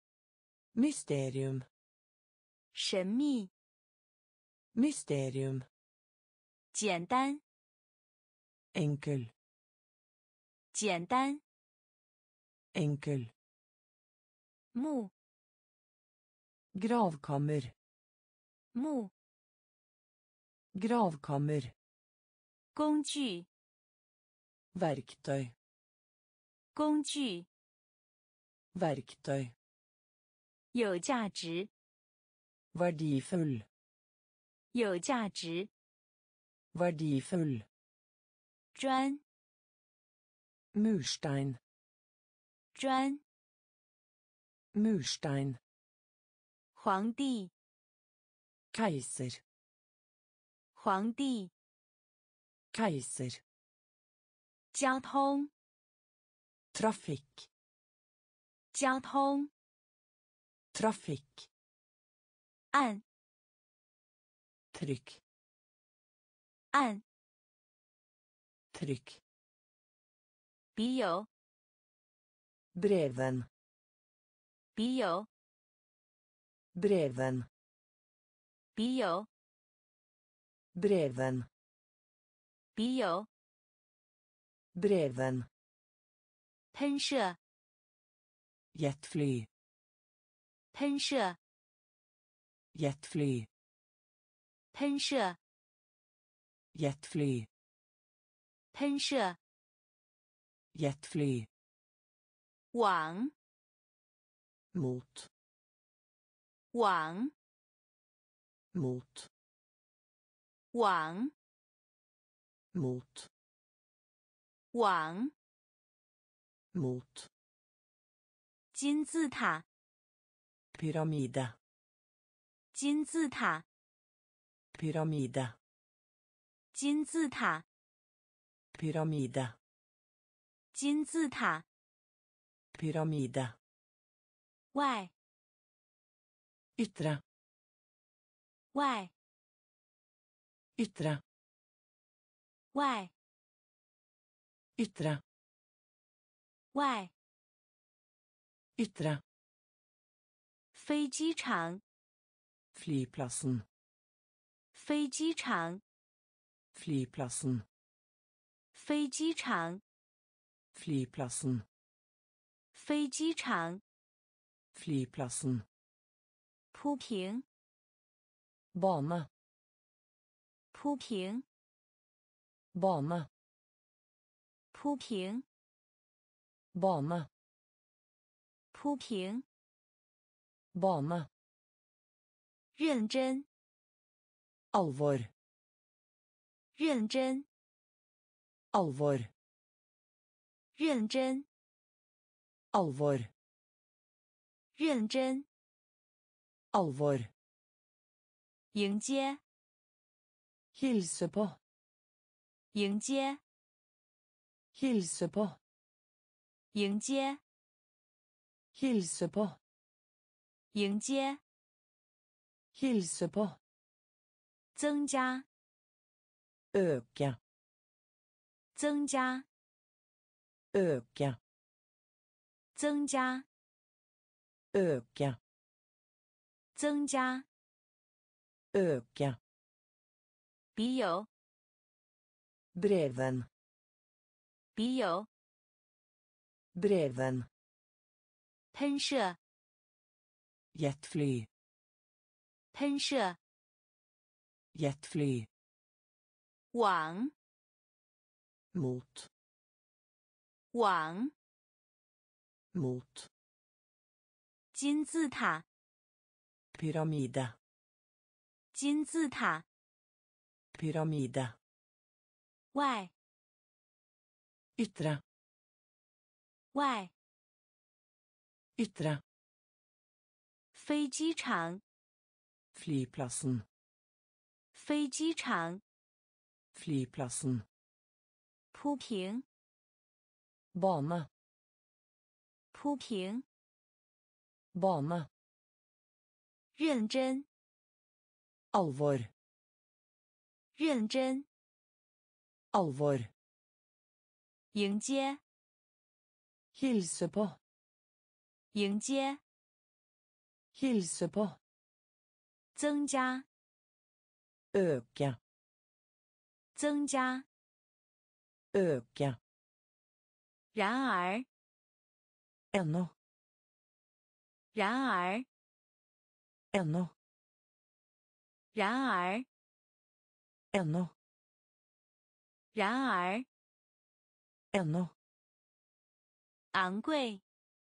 mysterium, 神秘， mysterium, 简单， enkel, 简单， enkel, 墓， gravkammer, 墓， gravkammer, 工具， verktøy, 工具， verktøy, 有价值， verdifull, 有价值， verdifull, 砖， murstein, 砖， murstein, 皇帝， keiser, 皇帝， keiser, 交通， trafikk, 交通， trafikk, 按， trykk, 按， trykk, 笔友， breven, 笔友， breven, 笔友， breven, 笔友， breven, 喷射， jetfly, 喷射， jetfly, 喷射， jetfly, 喷射， jetfly, 网， mot, 网， mot, 网， mot, 网， mot, 金字塔， pyramide, 金字塔， pyramide, 金字塔， pyramide, 金字塔 pyramide, 外 yttre, 外 yttre, 外 yttre, 外 yttre, 飞机场 flyplassen, 飞机场 flyplassen, 飞机场 flyplassen, 飞机场 flyplassen, 铺平 bane, 铺平 bane, 铺平 bane, 铺平 bane, 认真 alvor, 认真 alvor, 认真 alvor, 认真 alvor, 迎接 hilse på, 迎接 hilse på, 迎接 hilse på, 迎接 hilse på, 增加 øke, 增加 øke, 增加 øke, 增加 øke, 笔友 breven, 笔友 breven, 喷射 jetfly, 喷射 jetfly, 网 mot, 网 mot, 金字塔 pyramide, 金字塔 pyramide, 外 yttre, 外 yttre, 飞机场 flyplassen, 飞机场 flyplassen, 铺平 bane, 铺平 bane, 认真 alvor, 认真 alvor, 迎接 hilse på, 迎接 hilse på, 增加 øke, 增加 øke, 然而 ennå, 然而 ennå, 然而 ennå, 然而 ennå, 昂贵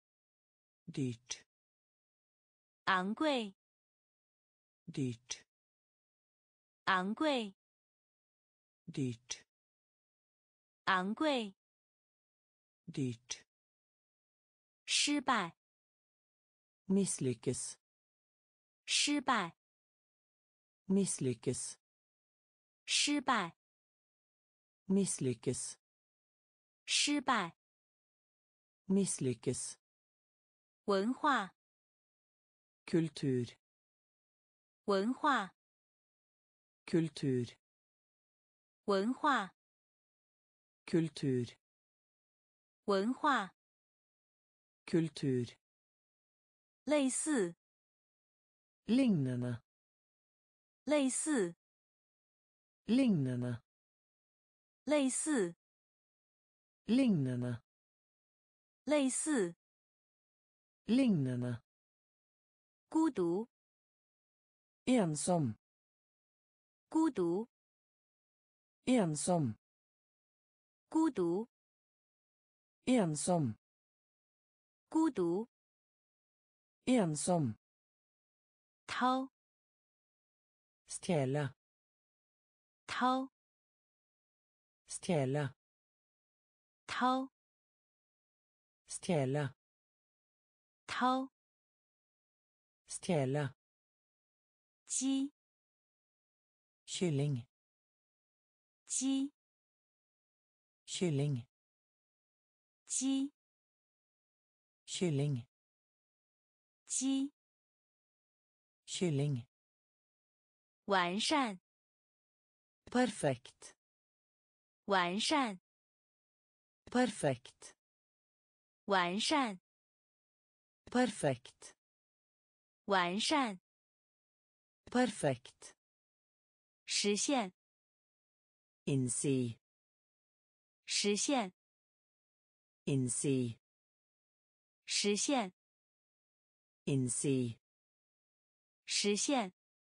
dyrt, 昂贵 dyrt, 昂贵 dyrt, 昂贵 dyrt, 失败 misslyckes, 失败 misslyckes, 失败 misslyckes, 失败 misslyckes, 文化 kultur, 文化 kultur, 文化 kultur, 文化 kultur, 类似 lignende, 类似 lignende, 类似 lignende, 类似 lignende, 孤独 ensom, 孤独 ensom, 孤独 ensom, 孤独 ensom, 掏 stjäla, 掏 stjäla, 掏 stjäla, 掏 stjäla, 鸡 kylling, 鸡 kylling, 鸡， kylling, 鸡， kylling, 完善， perfekt, 完善， perfekt, 完善， perfekt, 完善， perfekt, 实现， inse, 实现， inse, 实现， inse, 实现。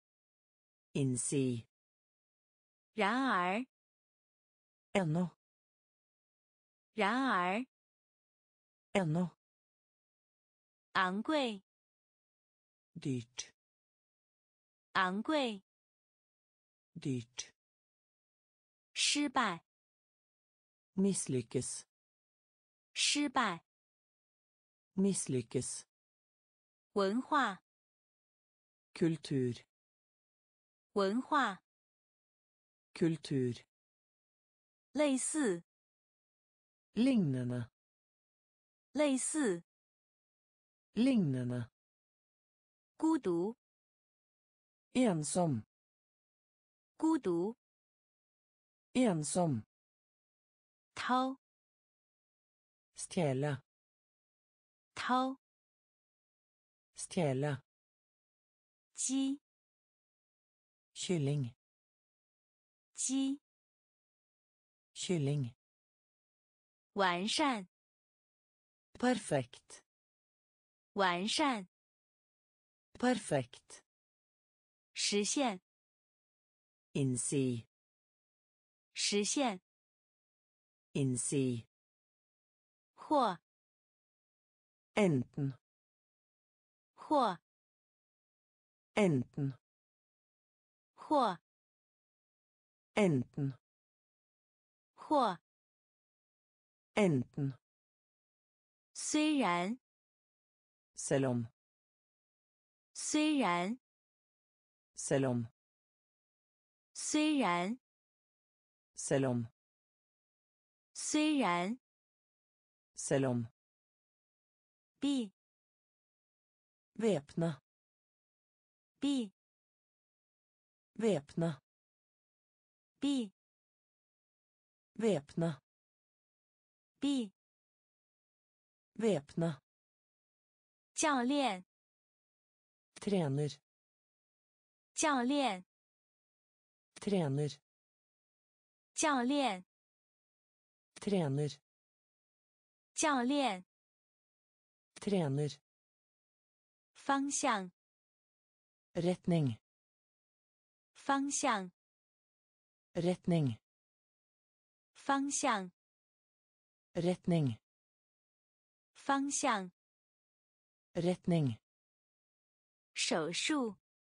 inse, 然而， ännu, 然而， ännu, 昂贵， dyrt, 昂贵， dyrt, 失败， misslyckas, 失败， misslyckas, 文化， kultur, 文化， kultur, 类似， lignende, 类似， lignende, 孤独， ensom, 孤独， ensom, 掏， stjäla, 掏， stjäla, 鸡， kylling, 鸡， kylling, 完善， perfekt, 完善， perfekt, 实现， inse, 实现， inse, 或， enten, 或， enten, 或， enten, 或， enten, 虽然， selv om, 虽然， selv om, 虽然， selv om, 虽然， selv om, 必， væpne, 必， væpne, 必， væpne, 必， væpne, 教练， trener, 教练， trener, 教练， trener, 教练， trener, 方向， retning, 方向， retning, 方向， retning, 方向， retning, 手术，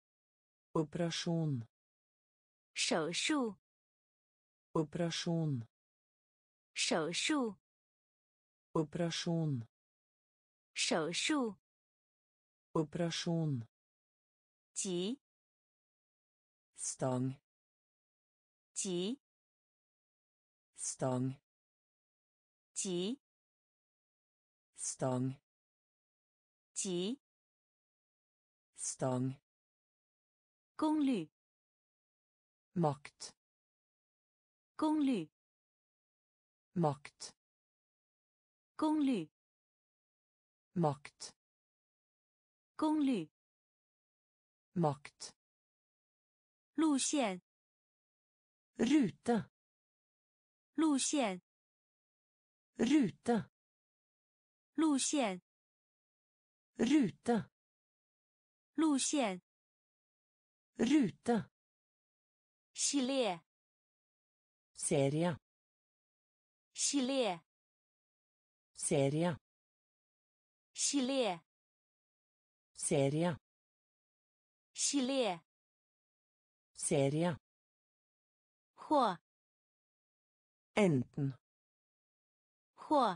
operasjon, 手术， operasjon, 手术， operasjon, 手术， operasjon, 急， stang, 急， stang, 急， stang, 急， stang, 功率， makt, 功率， makt, 功率， makt, 功率， makt, 路线， rute, 路线， rute, 路线， rute, 路线， rute, 系列， serie, 系列， serie, 系列， serie, 系列， serie, 或， enten, 或，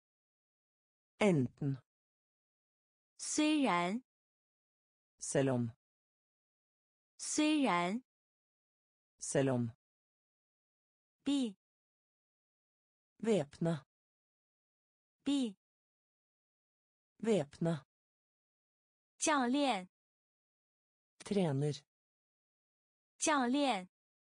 enten, 虽然， selv om, 虽然， selv om, 必， væpne, B. Væpne. 教练 Trener. 教练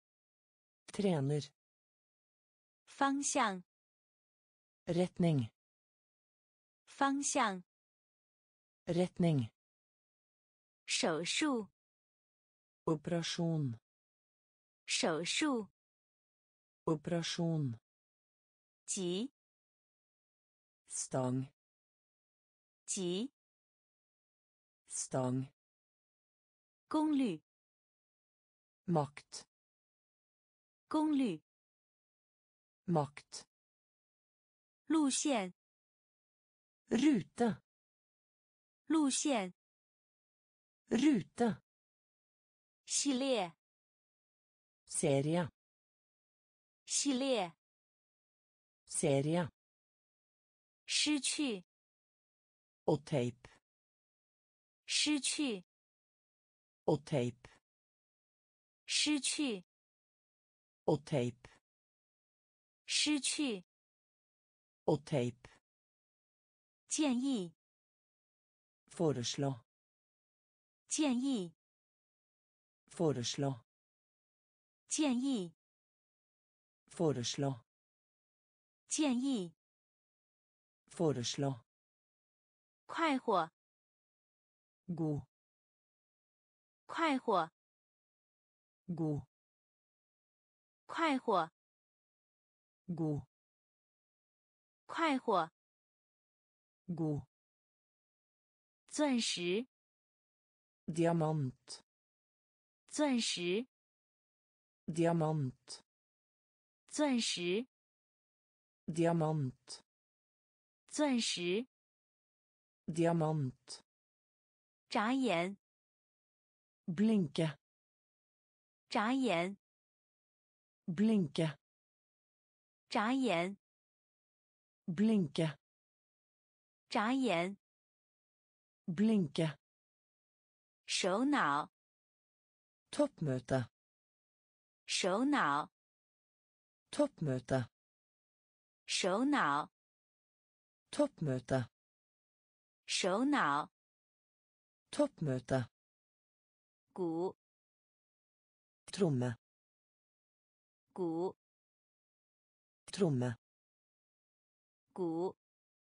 Trener. 方向 Retning. 方向 Retning. 手术 Operasjon. 手术 Operasjon. 急 Stang. 急 Stang. 功率 Makt. 功率 Makt. 路线 Rute. 路线 Rute. 系列 Serie. 系列 Serie. 失去 Og tape. 失去 Og tape. 失去 Og tape. 失去 Og tape. 建议 Foreslå. 建议 Foreslå. 建议 Foreslå. 建议 Foreslå. 快活 God. 快活 God. 快活 God. 快活 God. 钻石 Diamant. 钻石 Diamant. 钻石 Diamant. 钻石 Diamant. 眨眼 Blinke. 眨眼 Blinke. 眨眼 Blinke. 眨眼 Blinke. 首脑 Toppmøte. 首脑 Toppmøte. 首脑 Toppmøte. 首脑 Toppmøte. 鼓 Tromme. 鼓 Tromme. 鼓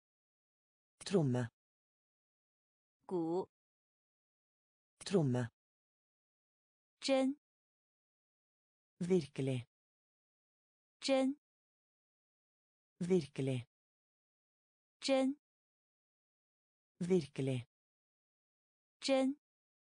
Tromme. 鼓 Tromme. 真 Virkelig. 真 Virkelig. 真 Virkelig. 真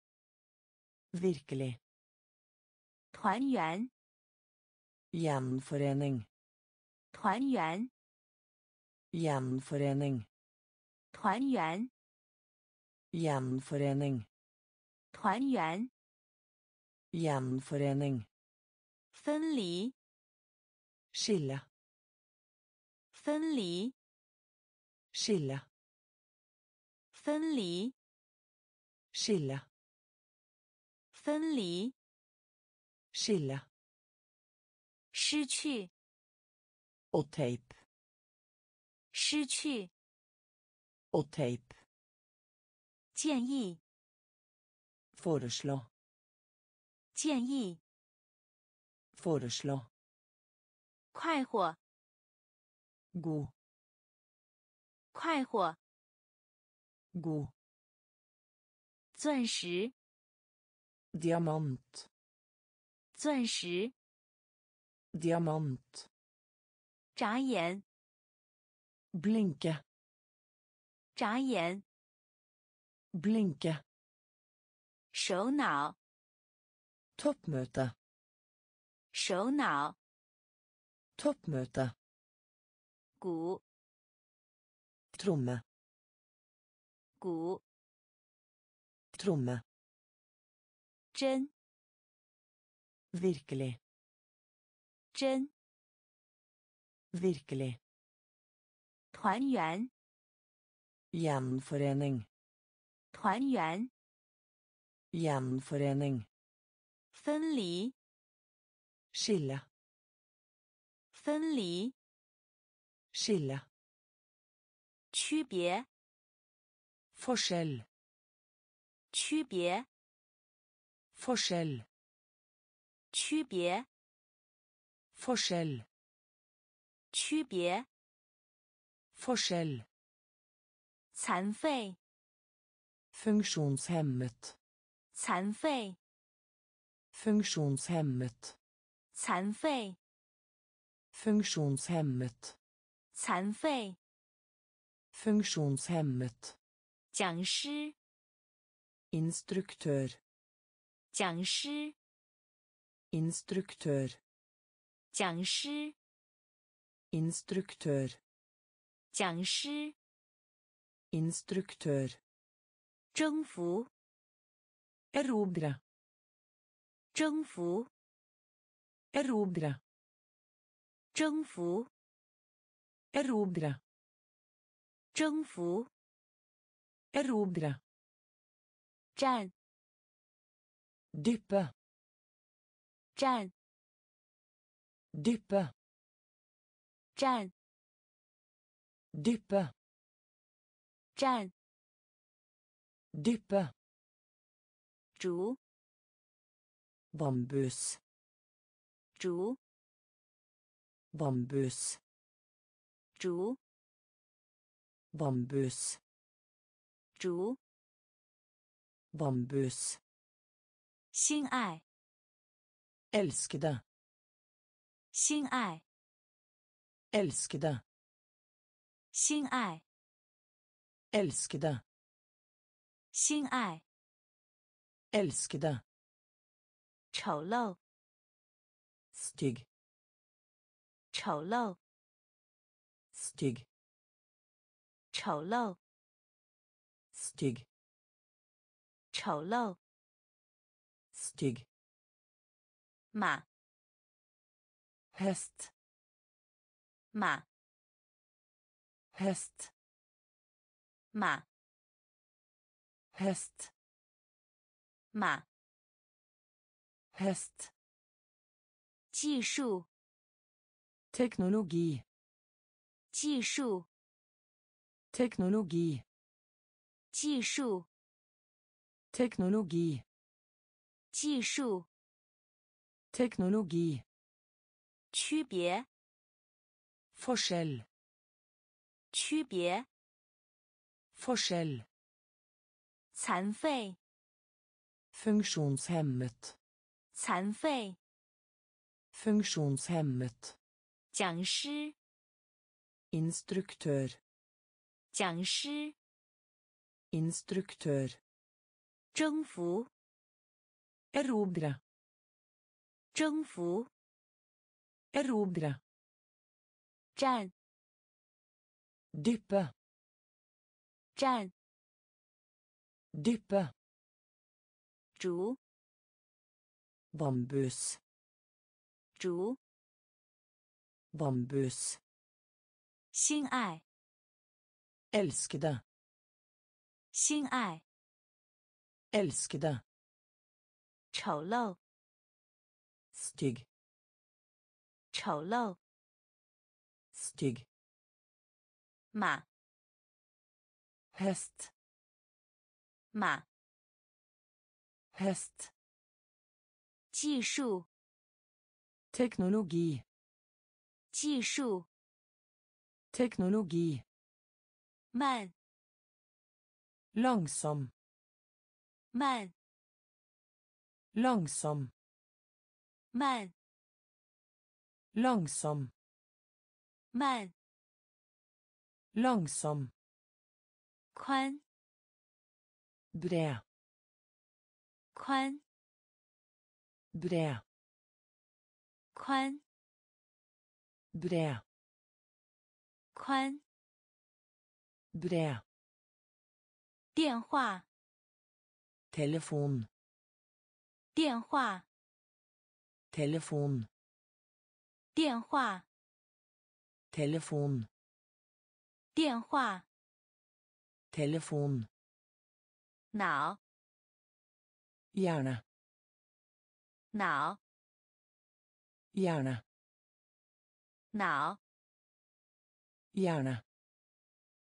Virkelig. 团圆 Gjenforening. 团圆 Gjenforening. 团圆 Gjenforening. 团圆 Gjenforening. 分离 Skille. 分离 Skille. 分离 Skille. 分离 Skille. 失去 Og tape. 失去 Og tape. 建议 Foreslå. 建议 Foreslå. 快活 God. 快活 God. 钻石 Diamant. 钻石 Diamant. 眨眼 Blinke. 眨眼 Blinke. 首脑 Toppmøte. 首脑 Toppmøte. 鼓 Tromme. 鼓 Tromme. 真 Virkelig. 真 Virkelig. 团圆 Gjenforening. 团圆 Gjenforening. 分离 Skille. 分离 Skille. 区别 Forskjell. 区别 Forskjell. 区别 Forskjell. 区别 Forskjell. 残废 Funksjonshemmet. 残废 Funksjonshemmet. 残废 Funksjonshemmet. 残废 Funksjonshemmet. 讲师 Instruktør. 讲师 Instruktør. 讲师 Instruktør. 讲师 Instruktør. 征服 Erobre. 征服 Erobre. 征服 Erobre. 征服 Erobre. 站 Dyppe. 站 Dyppe. 站 Dyppe. 站 Dyppe. 竹 Bambus. 竹 Bambus. 竹 Bambus. 竹 Bambus. 心爱 Elskede. 心爱 Elskede. 心爱 Elskede. 心爱 Elskede. 丑陋 Stygg. 丑陋 Stygg. 丑陋 Stygg. 丑陋 Stygg. 马 Hest. 马 Hest. 马 Hest. 马 Hest. 技术 Teknologi. 技术 Teknologi. 技术 Teknologi. 技术 Teknologi. 区别 Forskjell. 区别 Forskjell. 残废 Funksjonshemmet. 残废 Funksjonshemmet. 讲师 Instruktør. 讲师 Instruktør. 征服 Erobre. 征服 Erobre. 站 Dyppe. 站 Dyppe. 竹 Bambus. 竹 Bambus. 心爱 Elskede. 心爱 Elskede. 丑陋 Stygg. 丑陋 Stygg. 马 Hest. 马 Hest. 技术 Teknologi. 技术 Teknologi. 慢 Langsom. 慢 Langsom. 慢 Langsom. 慢 Langsom. 宽 Bred. 宽 Bred. 宽 Bred. 宽 Bred. 电话 Telefon. 电话 Telefon. 电话 Telefon. 电话 Telefon. 脑 Hjerne. 脑 Hjerne. 脑 Hjerne.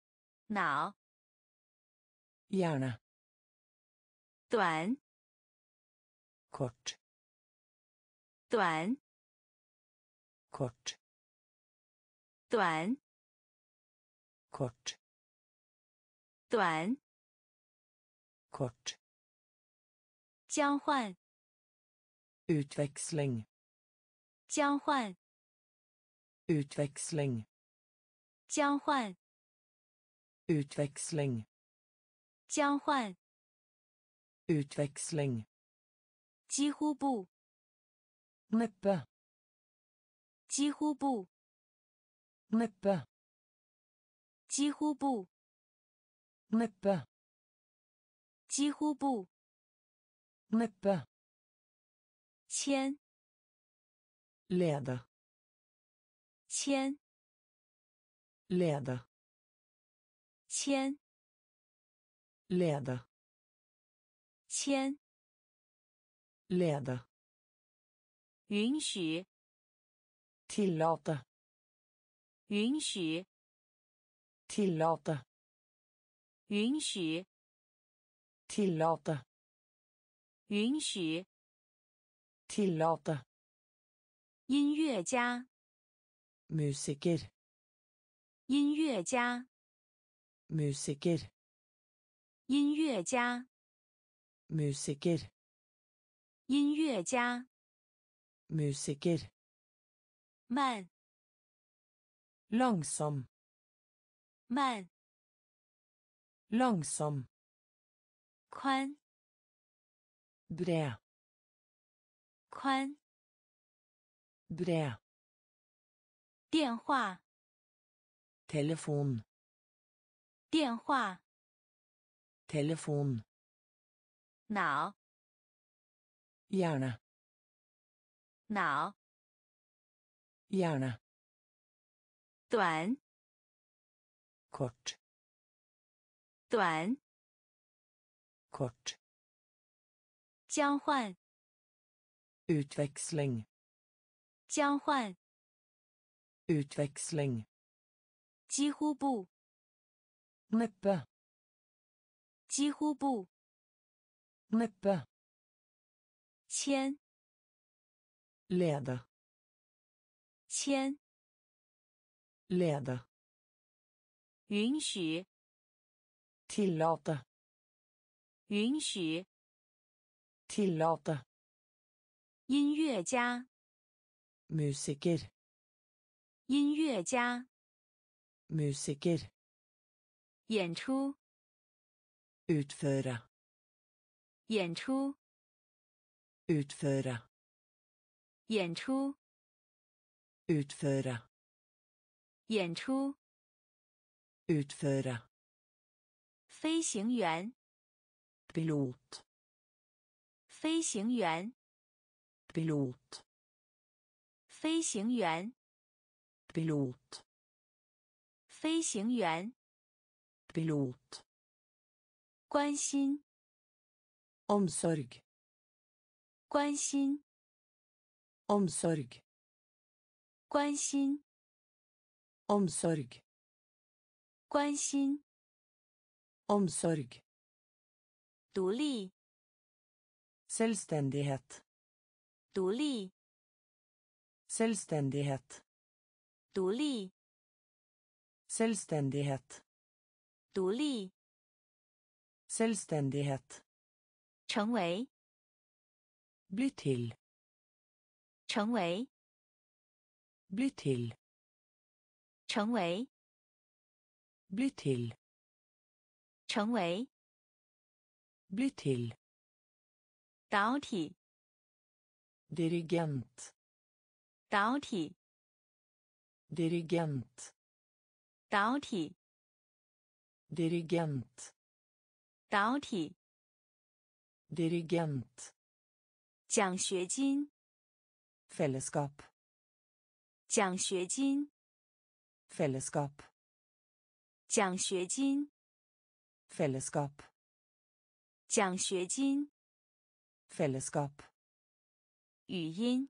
脑 hjärna 短 kort 短 kort 短 kort 短 kort 交换 utväxling 交换 utväxling 交换 utväxling 交换 utväxling 几乎不 neppe 几乎不 neppe 几乎不 neppe 几乎不 neppe 签 leda 签 leda 签 leda 签 leda 允许 tillåta 允许 tillåta 允许 tillåta 允许 tillåta 音乐家 musiker 音乐家 musiker 音乐家 musiker 音乐家 musiker 慢 långsam 慢 långsam 宽 bred 宽 bred 电话 telefon 电话 telefon 脑 hjärna 脑 hjärna 短 kort 短 kort 交换 utväxling 交换 utväxling 几乎不 neppe 几乎不 neppe 签 leda 签 leda 允许 tillåta 允许 tillåta 音乐家 musiker 音乐家 musiker 演出 utföra 演出 utföra 演出 utföra 演出 utföra 飞行员 pilot 飞行员 pilot 飞行员 pilot 飞行员 pilot 关心 omsorg 关心 omsorg 关心 omsorg 关心 omsorg 独立 selvständighet 独立 selvständighet 独立 selvständighet 独立 selvständighet 成为 bli till 成为 bli till 成为 bli till 成为 bli till 导体 dirigent 导体 dirigent 导体 dirigent 导体 dirigent 奖学金 fellesskap 奖学金 fellesskap 奖学金 fellesskap 奖学金 fellesskap 语音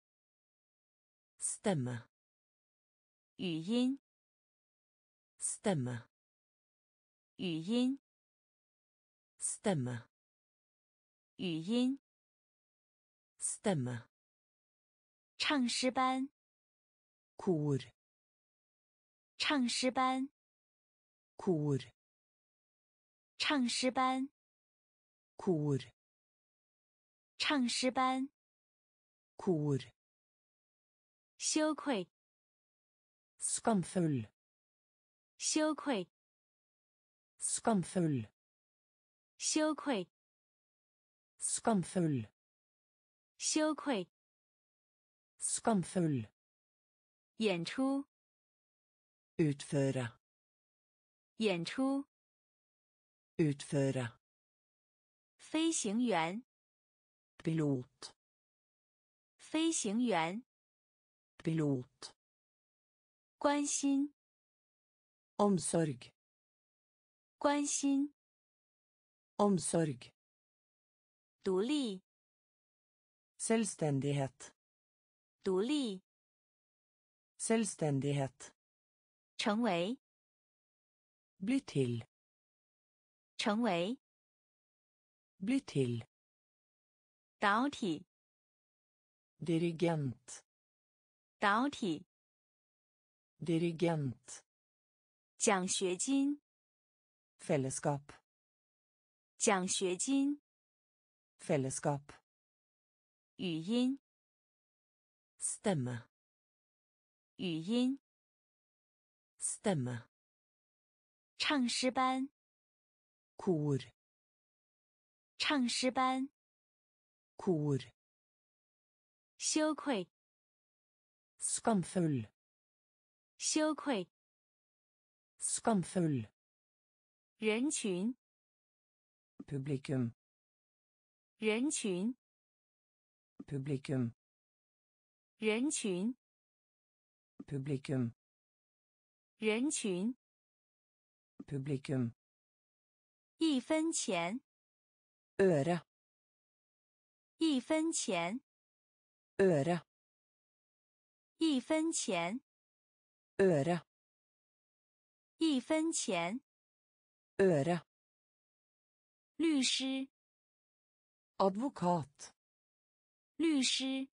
stemme 语音 stemme 语音 stemme 语音 stemme 唱诗班 kor 唱诗班 kor 唱诗班 kor 唱诗班 kor 羞愧 skamfull 羞愧 skamfull 羞愧 skamfull 羞愧 skamfull 演出 utföra 演出 utföra 飞行员 pilot 飞行员 pilot 关心 omsorg 关心 omsorg 独立 selvstendighet 独立 selvstendighet 成为 bli till 成为 bli till 导体 dirigent 导体 dirigent 奖学金 fellesskap 奖学金 fellesskap 语音 stemme 语音 stemme 唱诗班 kor 唱诗班 kor 羞愧 skamfull 羞愧 skamfull 人群 publikum 人群 publikum 人群 publikum 人群 publikum 一分钱 øre 一分钱 øre 一分钱 øre 一分钱 øre 律师 advokat 律师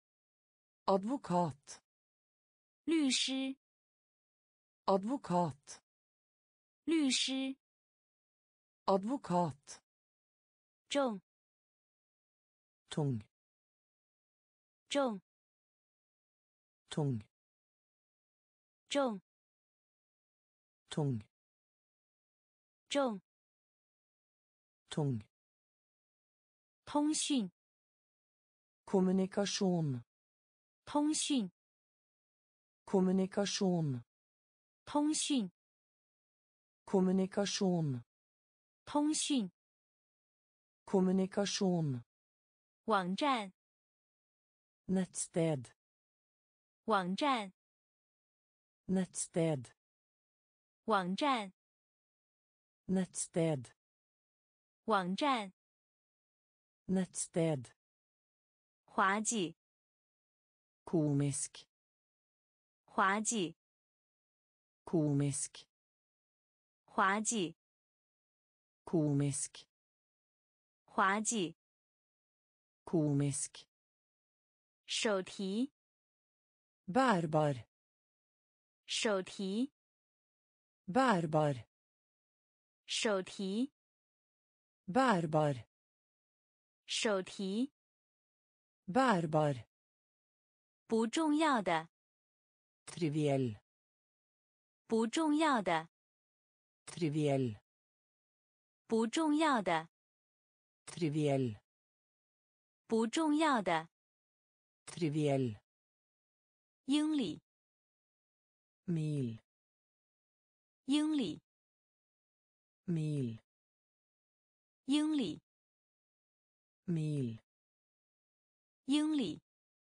advokat 律师 advokat 律师 advokat 重 tung 重 tung 重 tung 重 tung 通讯 kommunikasjon 通讯 kommunikasjon 通讯 kommunikasjon 通讯 kommunikasjon 网站 nettsted 网站 nettsted 网站 nettsted 网站 nettsted 滑稽 komisk 滑稽 komisk 滑稽 komisk 滑稽 komisk 手提 bärbar 手提 bärbar 手提 bärbar 手提 bärbar 不重要的 triviell 不重要的 triviell 不重要的 triviell 不重要的 triviell 英里 mil 英里 mil 英里 mil 英里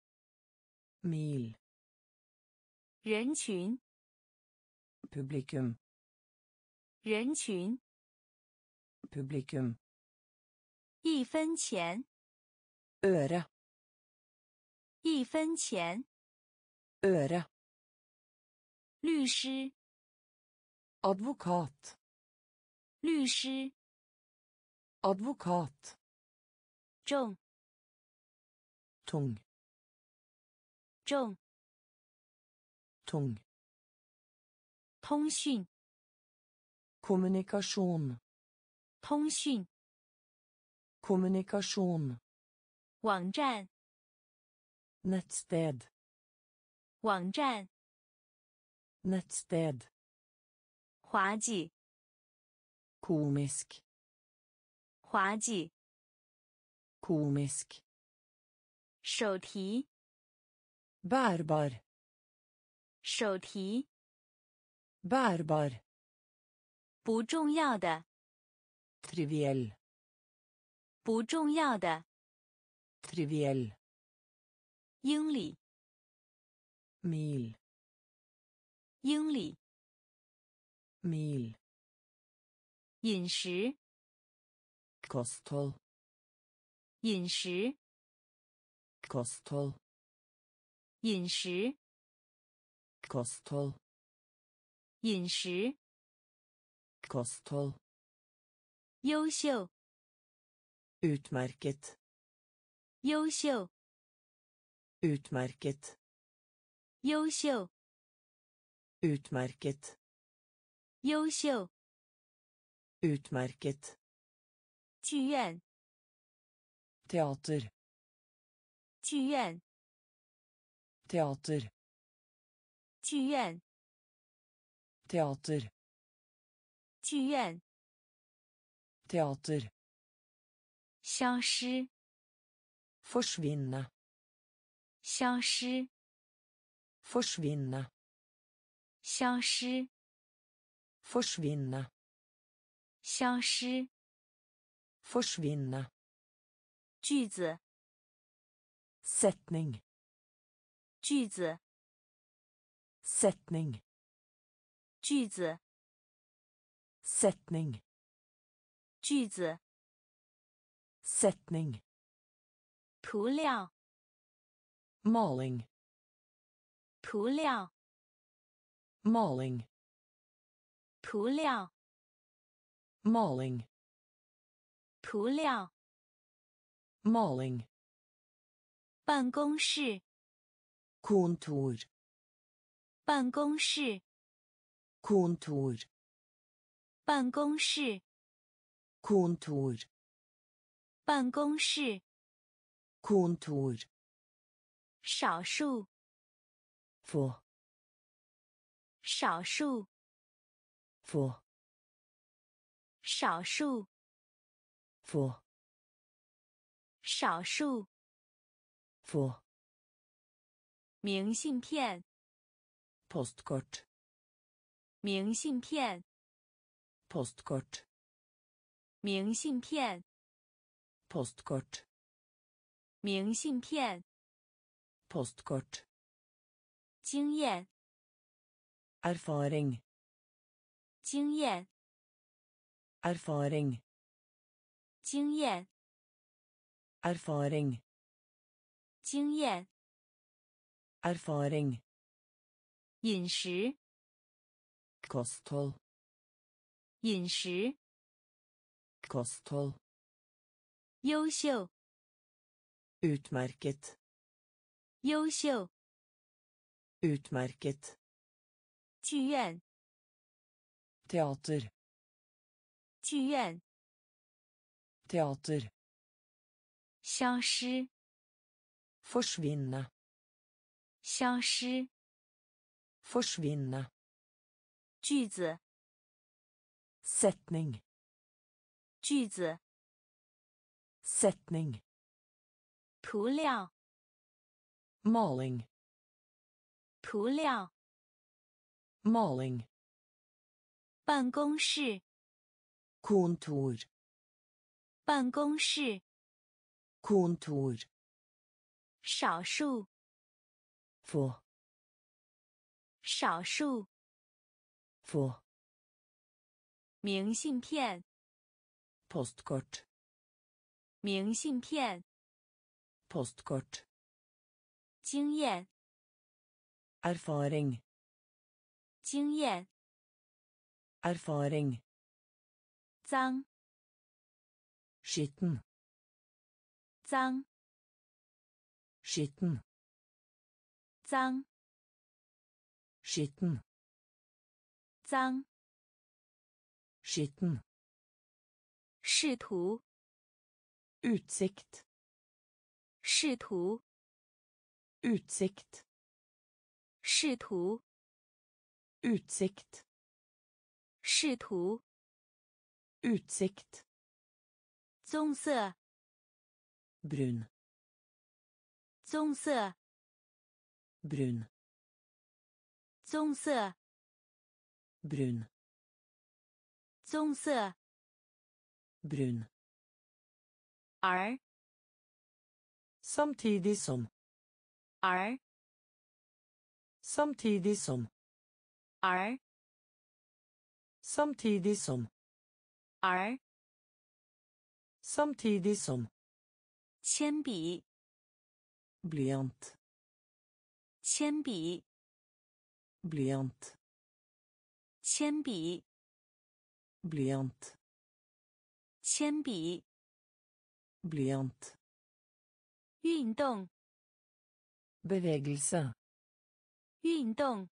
mil 人群 publikum 人群 publikum 一分钱 øre 一分钱 øre 律师 advokat 律师 Advokat. 重 Tung. 重 Tung. 通讯 Kommunikasjon. 通讯 Kommunikasjon. 网站 Nettsted. 网站 Nettsted. 滑稽 Komisk. 滑稽 Komisk. 手提 Bærbar. 手提 Bærbar. 不重要的 Triviell. 不重要的 Triviell. 英里 Mil. 英里 Mil. 饮食 Kosthold. 饮食 Kosthold. 饮食 Kosthold. 饮食 Kosthold. 优秀 Utmerket. 优秀 Utmerket. 优秀 Utmerket. 优秀 Utmerket. 剧院 Teater. 剧院 Teater. 剧院 Teater. 剧院 Teater. 消失 Forsvinne. 消失 Forsvinne. 消失 Forsvinne. 消失 Forsvinne. 句子 Setning. 句子 Setning. 句子 Setning. 句子 Setning. 涂料 Maling. 涂料 Maling. 涂料 Maling. 涂料 Maling. 办公室 Kontor. 办公室 Kontor. 办公室 Kontor. 办公室 Kontor. 少数 Få. 少数 Få. 少数 Få. 少数 Få. 明信片 Postkort. 明信片 Postkort. 明信片 Postkort. 明信片 Postkort. 经验 Erfaring. 经验 Erfaring. 经验 Erfaring. 经验 Erfaring. 饮食 Kosthold. 饮食 Kosthold. 优秀 Utmerket. 优秀 Utmerket. 剧院 Teater. 剧院 Teater. 消失 Forsvinne. 消失 Forsvinne. 句子 Setning. 句子 Setning. 涂料 Maling. 涂料 Maling. 办公室 Kontor. 办公室 Kontor. 少数 Få. 少数 Få. 明信片 Postkort. 明信片 Postkort. 经验 Erfaring. 经验 Erfaring. 脏， skitten, 脏， skitten, 脏， skitten, 脏， skitten, 视图， utsikt, 视图， utsikt, 视图， utsikt, 视图， utsikt, 棕色， brun, 棕色， brun, 棕色， brun, 棕色， brun, 而， samtidig som, 而， samtidig som, 而， samtidig som, 而， samtidig som, 铅笔， blyant, 铅笔， blyant, 铅笔， blyant, 铅笔， blyant, 运动， bevegelse, 运动，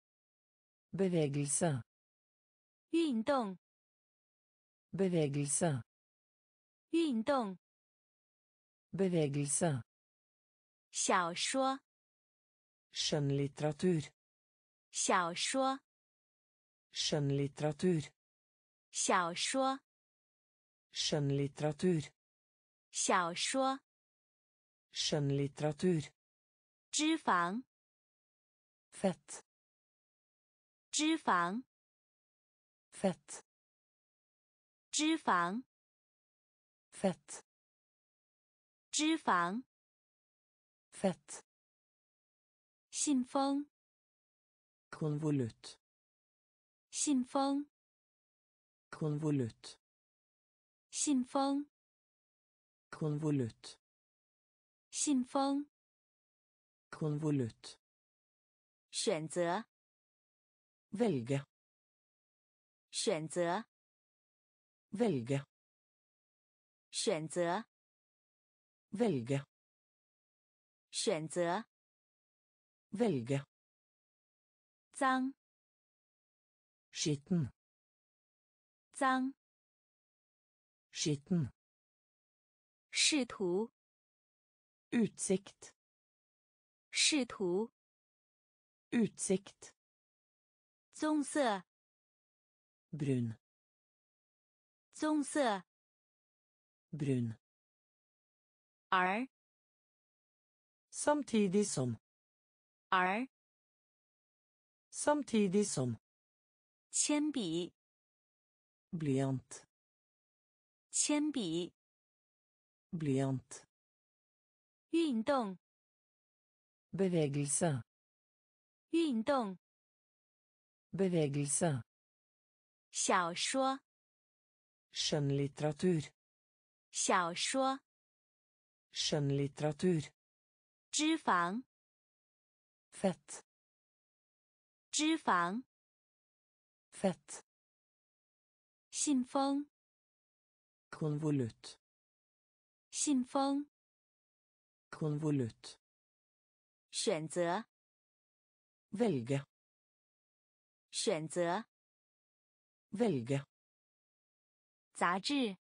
bevegelse, 运动， bevegelse, 运动， bevegelse, 小说， skjønnlitteratur, 小说， skjønnlitteratur, 小说， skjønnlitteratur, 小说， skjønnlitteratur, 脂肪， fett, 脂肪， fett, 脂肪， fett, 脂肪， fett, 信封， konvolutt, 信封， konvolutt, 信封， konvolutt, 信封， konvolutt, 选择， velge, 选择， velge, 选择， velge, 选择， velge, 脏， skitten, 脏， skitten, 视图， utsikt, 视图， utsikt, 棕色， brun, 棕色， brun, 而， samtidig som, 而， samtidig som, 铅笔， blyant, 铅笔， blyant, 运动， bevegelse, 运动， bevegelse, 小说， skjønnlitteratur, 小说， skjønnlitteratur, 脂肪， fett, 脂肪， fett, 信封， konvolutt, 信封， konvolutt, 选择， velge, 选择， velge, 杂志，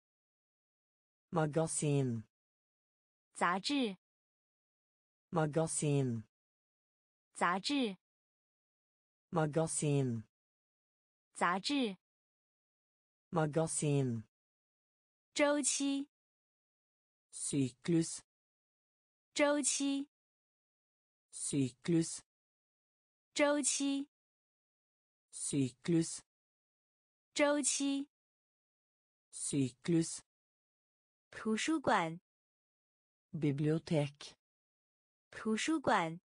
magasin, 杂志， magasin, 杂志， magasin, 杂志， magasin, 周期， syklus, 周期， syklus, 周期， syklus, 周期， syklus, 图书馆， bibliotek, 图书馆，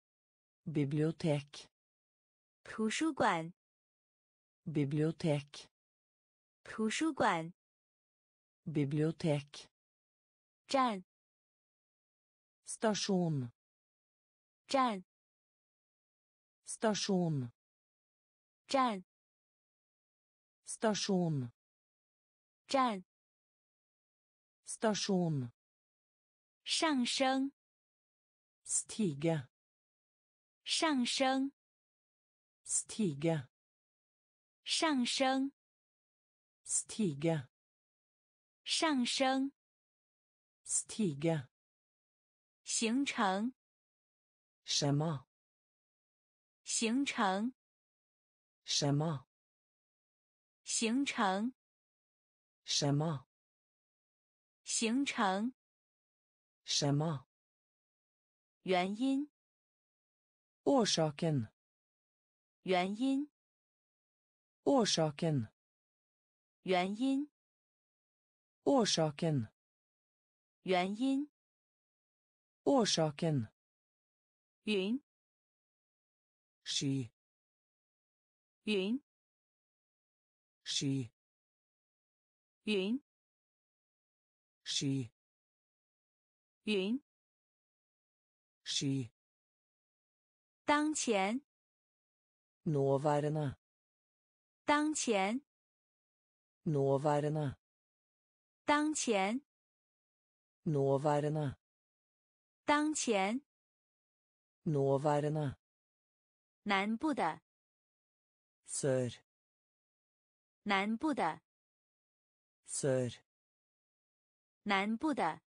bibliotek, 图书馆， bibliotek, 图书馆， bibliotek, 站， stasjon, 站， stasjon, 站， stasjon, 站 Stasjon. 上升 Stige. 上升 Stige. 上升 Stige. 上升 Stige. 形成 Skjema. 形成 Skjema. 形成 Skjema. 形成 Skjema. 原因 Årsaken. 原因 Årsaken. 原因 Årsaken. 原因 Årsaken. 云 Sky. 云 Sky. 云 Sky. 云 Sky. 当前 Nåværende. 当前 Nåværende. 当前 Nåværende. 当前 Nåværende. 南部的 Sør. 南部的 Sør. 南部的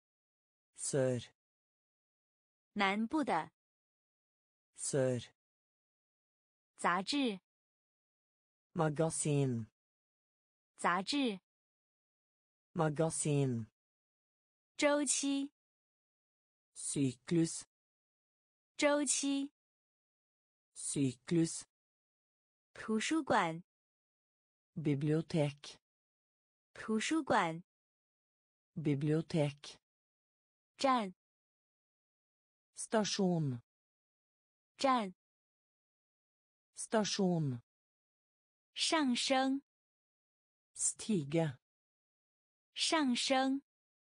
Sør. 南部的 Sør. 杂志 Magasin. 杂志 Magasin. 周期 Syklus. 周期 Syklus. 图书馆 Bibliotek. 图书馆 Bibliotek. 站 Stasjon. 站 Stasjon. 上升 Stige. 上升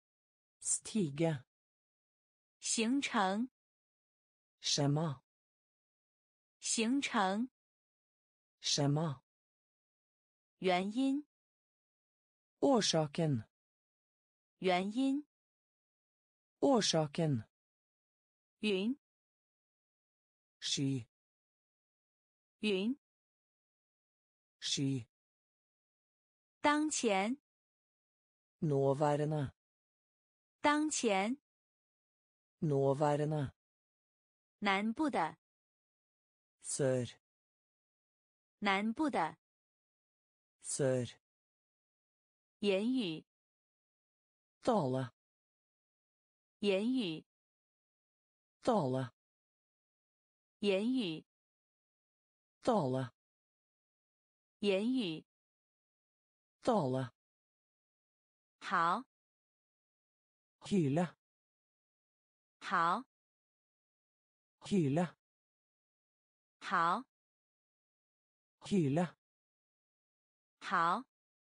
Stige. 形成 Skjema. 形成 Skjema. 原因 Årsaken. 原因 Årsaken. 云 Sky. 云 Sky. 当前 Nåværende. 当前 Nåværende. 南部的 Sør. 南部的 Sør. 言语 Tale. 言语 Tale. 言语 Tale. 言语 Tale. 好 Hyle. 好 Hyle. 好 Hyle. 好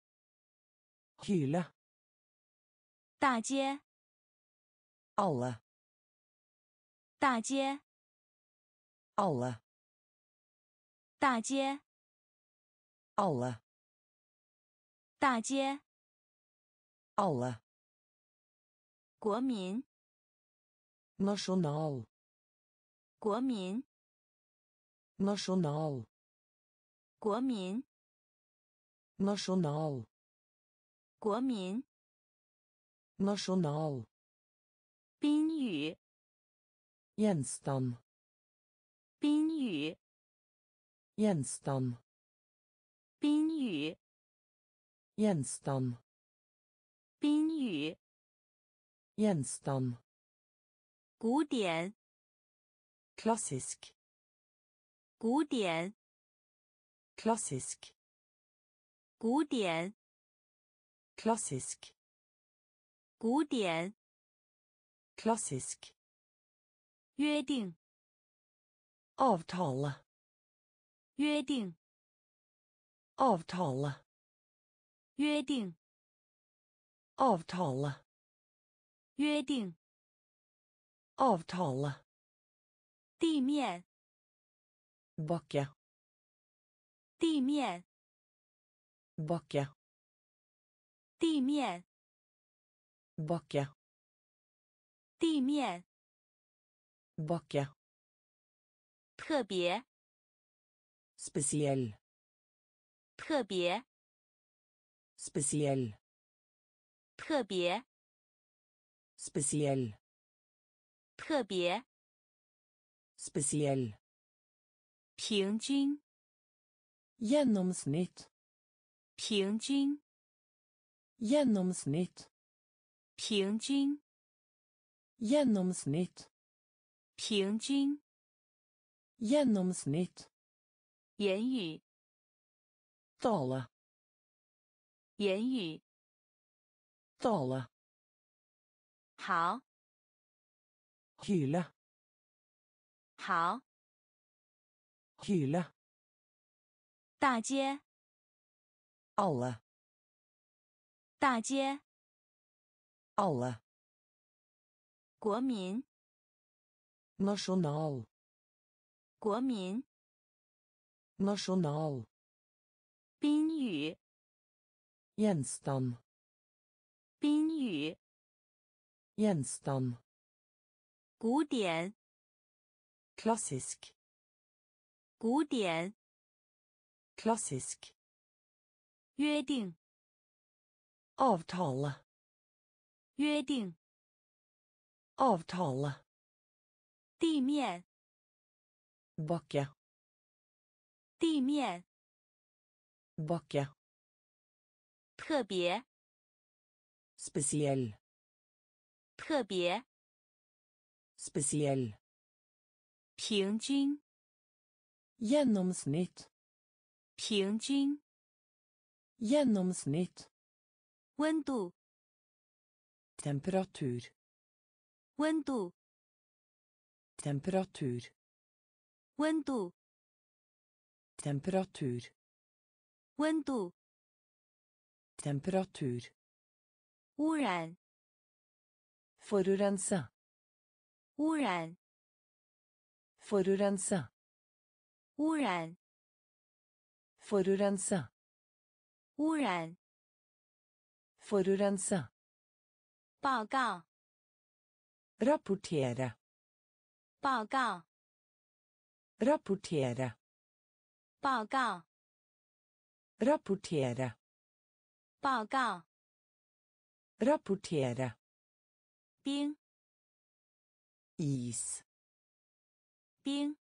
Hyle. 大街 Alle. 大街 Alle. 大街 Alle. 大街 Alle. 国民 Nasjonal. 国民 Nasjonal. 国民 Nasjonal. 国民 Nasjonal. 宾语 Gjenstand. 宾语 Gjenstand. 宾语 Gjenstand. 宾语 Gjenstand. 古典 Klassisk. 古典 Klassisk. 古典 Klassisk. 古典 Klassisk. 约定 Avtale. 约定 Avtale. 约定 Avtale. 约定 Avtale. 地面 Bakke. 地面 Bakke. 地面， bakke, 地面， bakke, 特别， spesiell, 特别， spesiell, 特别， spesiell, 特别， spesiell, 平均， gjennomsnitt, 平均， gjennomsnitt, 平均， gjennomsnitt, 平均， gjennomsnitt, 言语， tale, 言语， tale, 好， hyle, 好， hyle, 大街， alle, 大街， alle, 国民， nasjonal, 国民， nasjonal, 宾语， gjenstand, 宾语， gjenstand, 古典， klassisk, 古典， klassisk, 约定， avtale, 约定， avtale, 地面， bakke, 地面， bakke, 特别， spesiell, 特别， spesiell, 平均， gjennomsnitt, 平均， gjennomsnitt, 温度， temperatur, 温度， temperatur, 温度， temperatur, 温度， temperatur, 污染， forurense, 污染， forurense, 污染， forurense, 污染， forurense, 报告， rapportere, 报告， rapportere, 报告， rapportere, 报告， rapportere, 冰， is, 冰，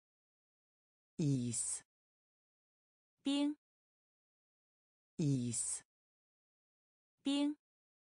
is, 冰， is, 冰，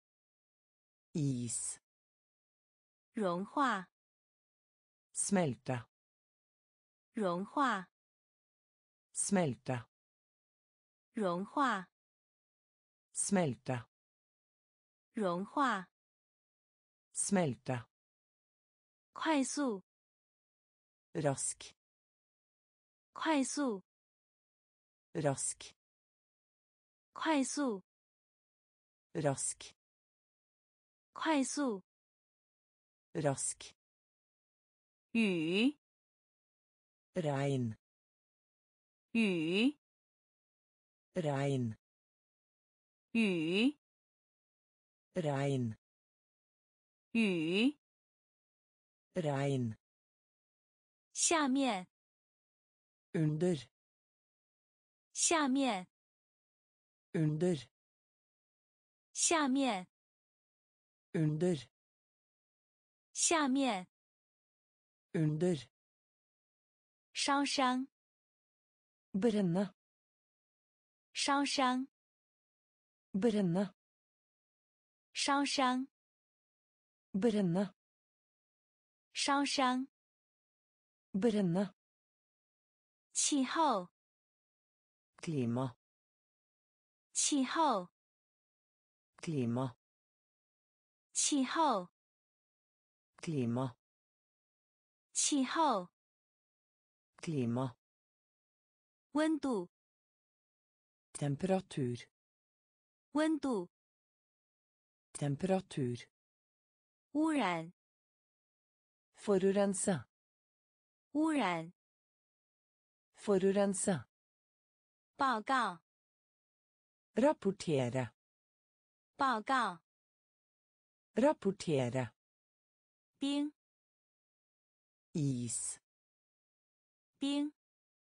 is, 融化， smelte, 融化， smelte, 融化， smelte, 融化， smelte, 快速， rask, 快速， rask, 快速， rask, 快速， rask, 雨， regn, 雨， regn, 雨， regn, 雨， regn, 下面， under, 下面， under, 下面， under, 下面， under, 烧伤， brenne, 烧伤， brenne, 烧伤， brenne, 烧伤， brenne, 气候， klima, 气候， klima, 气候， klima, 气候， klima, 温度， temperatur, 温度， temperatur, 污染， forurense, 污染， forurense, 报告， rapportere, 报告 Rapportere. 冰 Is. 冰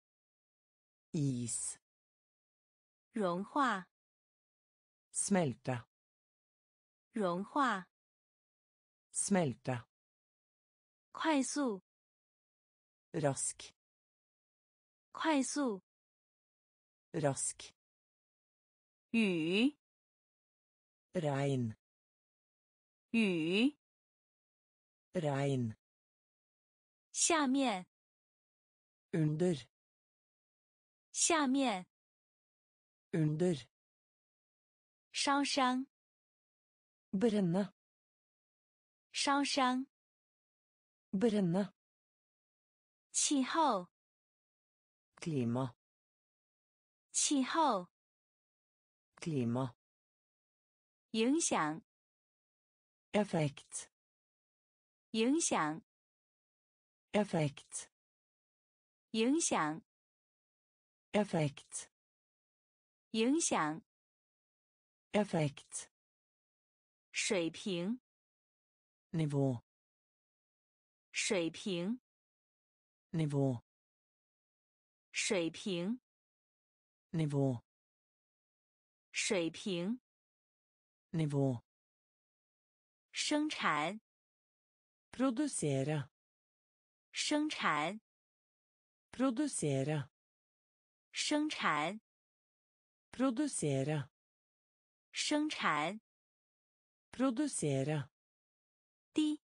Is. 融化 Smelte. 融化 Smelte. 快速 Rask. 快速 Rask. 雨 Regn. 雨 Regn. 下面 Under. 下面 Under. 烧伤 Brenne. 烧伤 Brenne. 气候 Klima. 气候 Klima. 影响 Effekt. 影响 Effekt. 影响 Effekt. 影响 Effekt. 水平 Nivå. 水平 Nivå. 水平 Nivå. 水平 Nivå. 生产 Produsere. 生产 Produsere. 生产 Produsere. 生产 Produsere. 低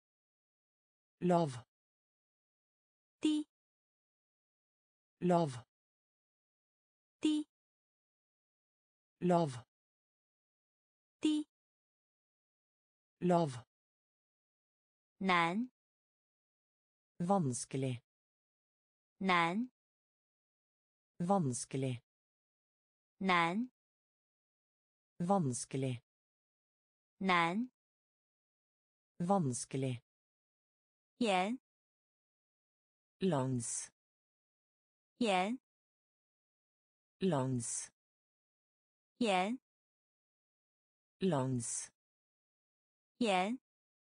Lav. 低 Lav. 低 Lav. 低 Lav. 难 Vanskelig. 难 Vanskelig. 难 Vanskelig. 难 Vanskelig. 盐 Langs. 盐 Langs. 盐 Langs. 盐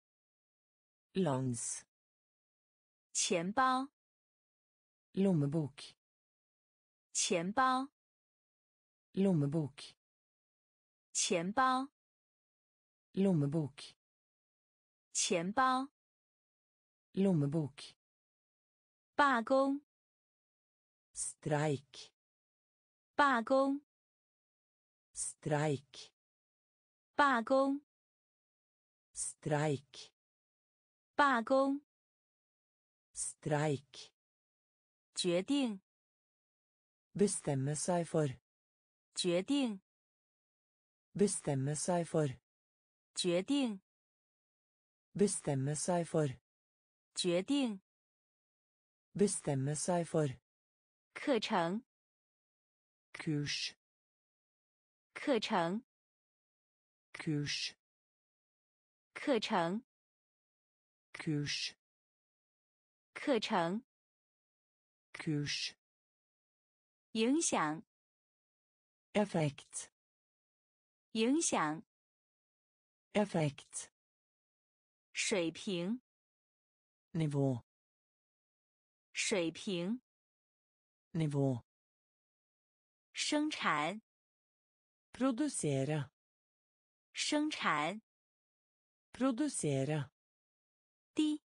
Langs. 钱包 Lommebok. 钱包 Lommebok. 钱包 Lommebok. 钱包 Lommebok. 罢工 Streik. 罢工 Streik. 罢工 Streik. 罢工 Streik. 决定 Bestemme seg for. 决定 Bestemme seg for. 决定 Bestemme seg for. 决定 Bestemme seg for. 课程 Kurs. 课程 Kurs. 课程 Kurs. 课程 Kurs. 影响 Effekt. 影响 Effekt. 水平 Nivå. 水平 Nivå. 生产 Produsere. 生产 Produsere. 低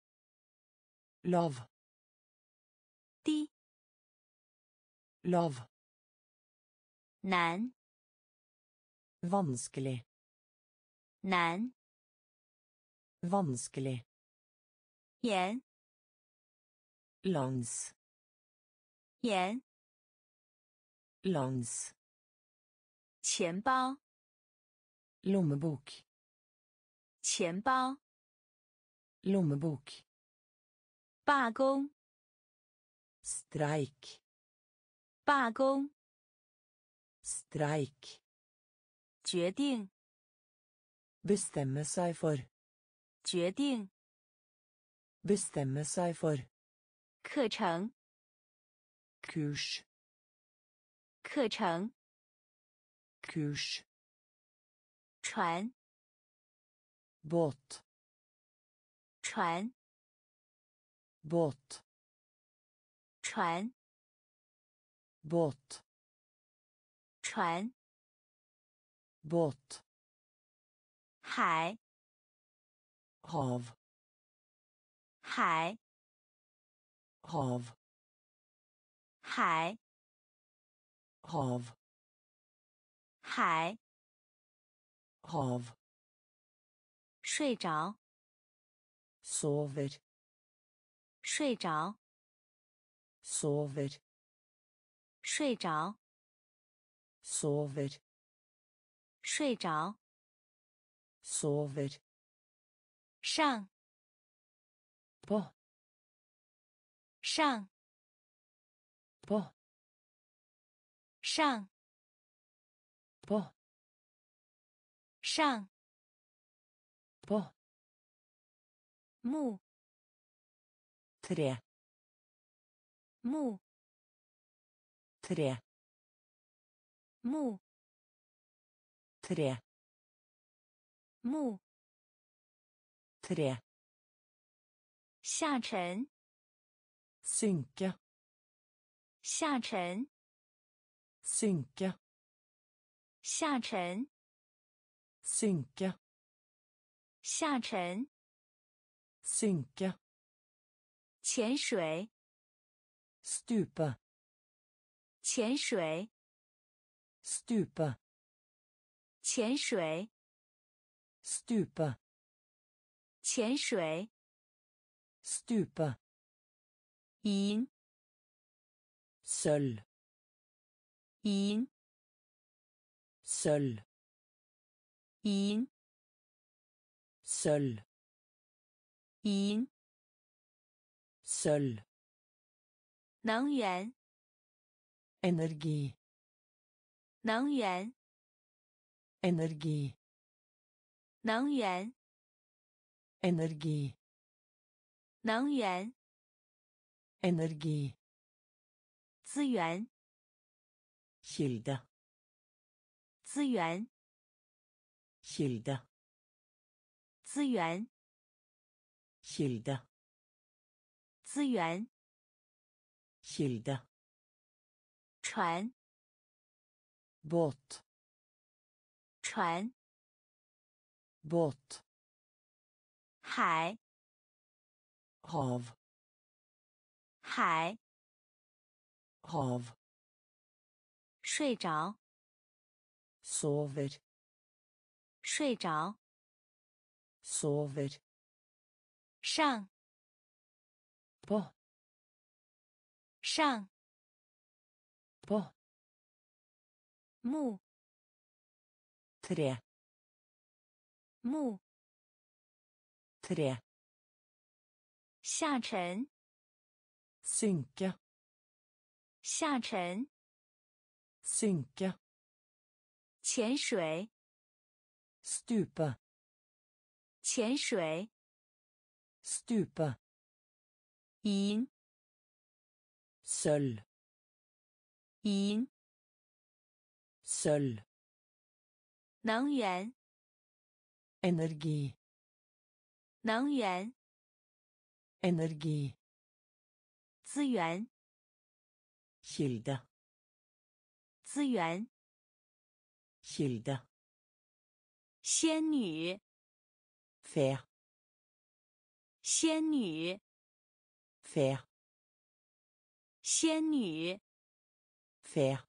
Lav. 低 Lav. 难 Vanskelig. 难 Vanskelig. 盐 Langs. 盐 Langs. 钱包 Lommebok. 钱包 Lommebok. 罢工 Streik. 罢工 Streik. 决定 Bestemme seg for. 决定 Bestemme seg for. 课程 Kurs. 课程 Kurs. 船， båt, 船， båt, 船， båt, 船， båt, 海， hav, 海， hav, 海， hav, 海， hav, 睡着， sover, 睡着， sover, 睡着， sover, 睡着， sover, 上， på, 上， på, 上， på, 上， på, 木， tre, 木， tre, 木， tre, 木， tre, 下沉， synke, 下沉， synke, 下沉， synke, 下沉， synke, 潜水， stupe, 潜水， stupe, 潜水， stupe, 潜水， stupe, 银， sølv, 银， sølv, 银， sølv, 银， sølv, 能源， energi, 能源， energi, 能源， energi, 能源， energi, 资源， kilde, 资源， kilde, 资源， kilde, 资源， kilde, 船， båt, 船， båt, 海， hav, 海， hav, 睡着， sover, 睡着， sover, 上， på, 上， på, 木， tre, 木， tre, 下沉， synke, 下沉， synke, 潜水， stupe, 潜水， stupe, 银， sølv, 银， sølv, 能源， energi, 能源， energi, 资源， kilde, 资源， kilde, 仙女， fe, 仙女， fe, 仙女， fe,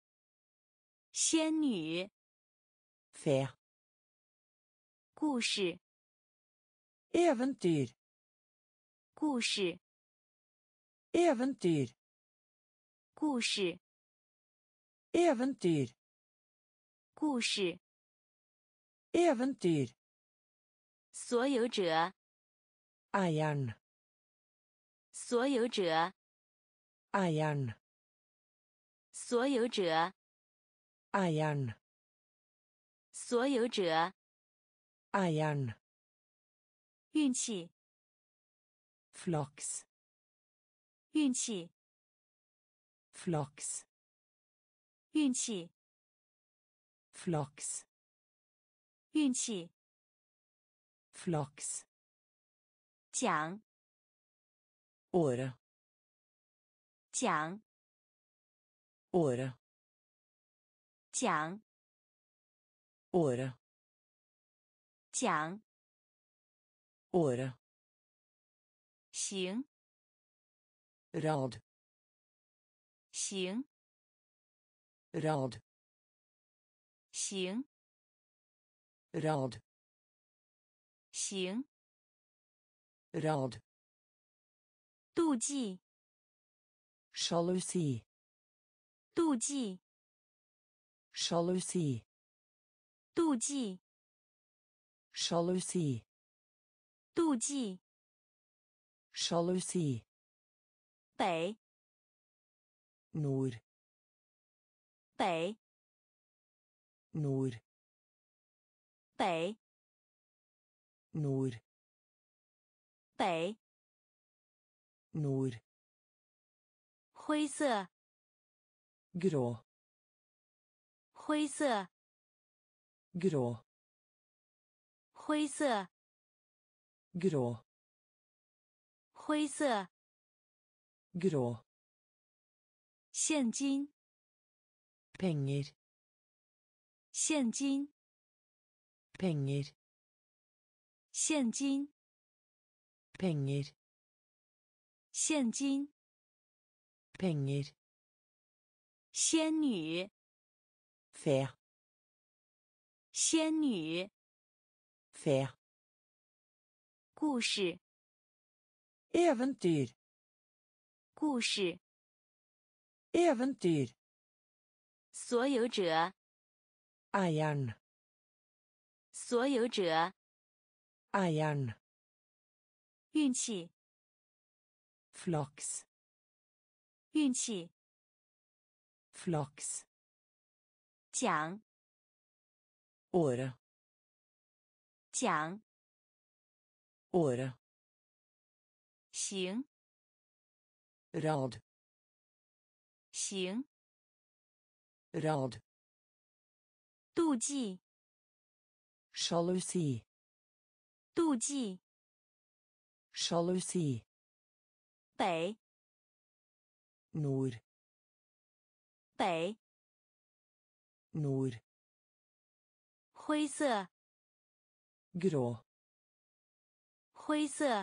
仙女， fe, 故事， eventyr, 故事， eventyr, 故事， eventyr, 故事， eventyr, 所有者， eieren, 所有者， eieren, 所有者， eieren, 所有者， eieren, 运气， flaks, 运气， flaks, 运气， flaks, 运气 flaks, 奖 året, 奖 året, 奖 året, 奖 året, 行 rad, 行 rad, 行 rad, 行 rad, 妒忌 sjalusi, 妒忌 sjalusi, 妒忌 sjalusi, 妒忌 sjalusi, 北 nord, 北 nord, 北 nord, 北 nord, 灰色 grå, 灰色 grå, 灰色 grå, 灰色 grå, 现金 penger, 现金 penger, 现金 penger, 现金 penger, 仙女 fe, 仙女 fe, 故事 eventyr, 故事 eventyr, 所有者 eieren, 所有者 eieren, 运气 flaks, 运气 flaks, 奖 året, 奖 året, 行 rad, 行 rad, 妒忌 sjalusi, 妒忌 sjalusi, 北 nord, 北 nord, 灰色 grå, 灰色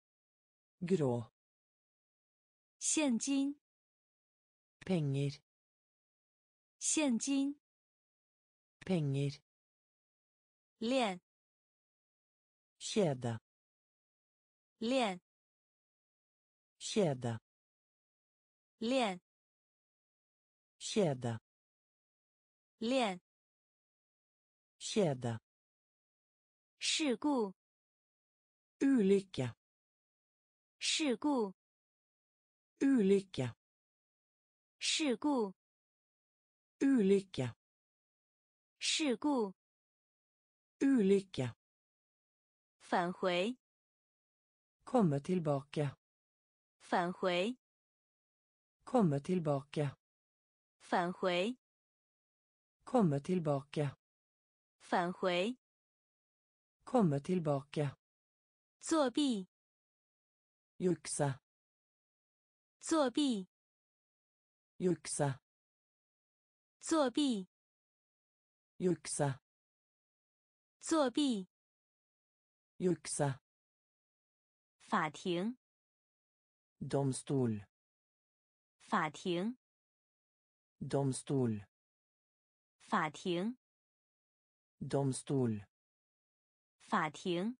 grå, 现金 penger, 现金 penger, 链 kjede, 链 kjede, 链 kjede, 链 kjede, 事故 ulykke, 事故 ulykke, 事故 ulykke, 事故 ulykke, 返回 komme tilbake, 返回 komme tilbake, 返回 komme tilbake, 返回 komme tilbake, 作弊 jukse, 作弊 jukse, 作弊 jukse, 作弊 jukse, 法庭 domstol, 法庭 domstol, 法庭 domstol, 法庭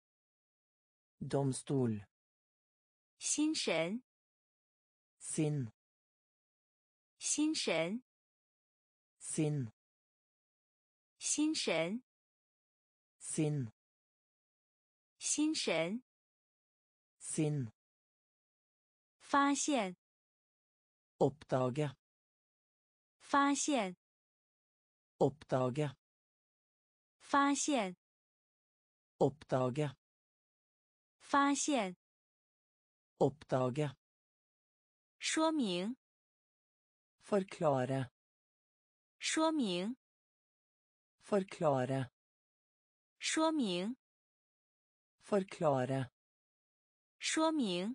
domstol, 心神 sinn, 心神 sinn, 心神 sinn, 心神 sinn, 发现 oppdage, 发现 oppdage, 发现 oppdage, 发现 oppdage, 说明 forklare, 说明 forklare, 说明 Forklare. 说明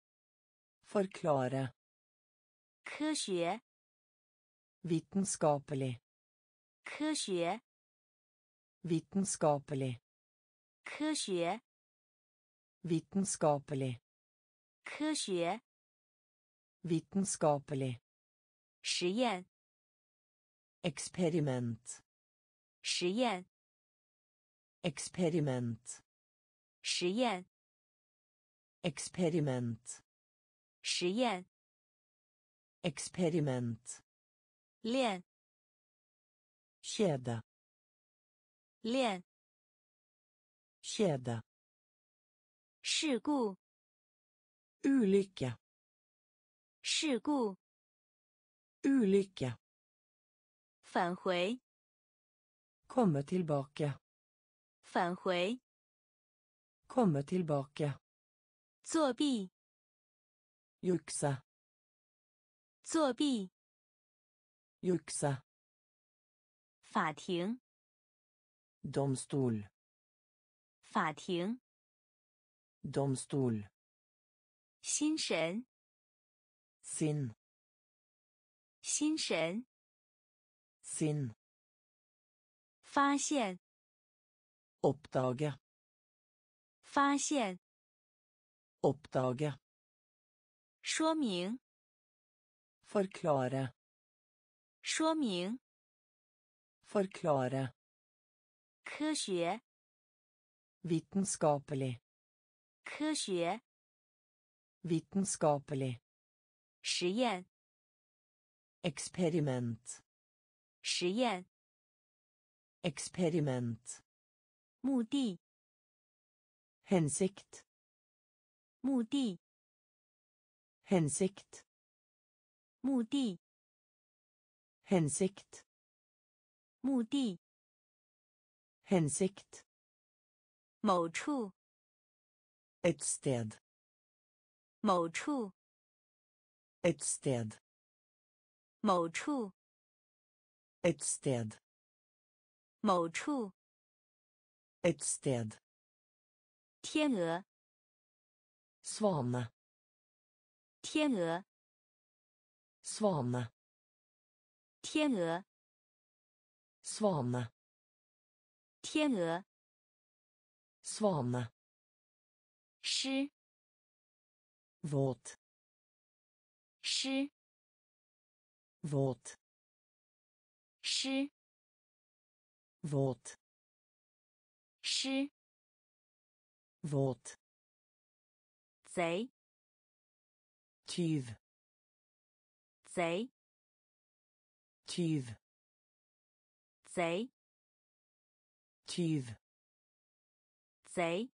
Forklare. 科学 Vitenskapelig. 科学 Vitenskapelig. 科学 Vitenskapelig. 科学 Vitenskapelig. 实验 Eksperiment. 实验 Eksperiment. 实验 Eksperiment. 实验 Eksperiment. 练 Kjede. 练 Kjede. 事故 Ulykke. 事故 Ulykke. 返回 Komme tilbake. 返回 Komme tilbake. 作弊 Jukse. 作弊 Jukse. 法庭 Domstol. 法庭 Domstol. 心神 Sinn. 心神 Sinn. 发现 Oppdage. 发现 Oppdage. 说明 Forklare. 说明 Forklare. 科学 Vitenskapelig. 科学 Vitenskapelig. 实验 Eksperiment. 实验 Eksperiment. 目的 Hensikt. 目的 Hensikt. 目的 Hensikt. 目的 Hensikt. 某处 Et sted. 某处 Et sted. 某处 Et sted. 某处 Et sted. 天鹅 Svane. 天鹅 Svane. 天鹅 Svane. 天鹅 Svane. 湿 Våt. 湿 Våt. 湿 Våt. 湿 Våt. 贼 Tyv. 贼 Tyv. 贼 Tyv. 贼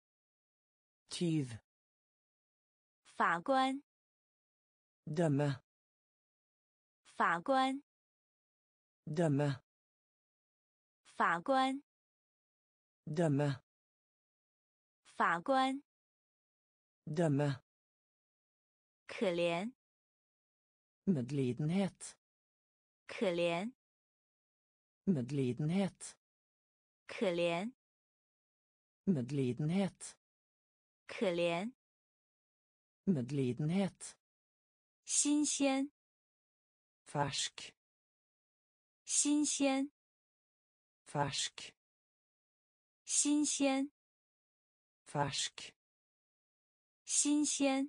Tyv. 法官 Dømme. 法官 Dømme. 法官 Dømme. 法官 Dømme. 可怜 Medlidenhet. 可怜 Medlidenhet. 可怜 Medlidenhet. 可怜 Medlidenhet. 新鲜 Fersk. 新鲜 Fersk. 新鲜 Fersk. 新鲜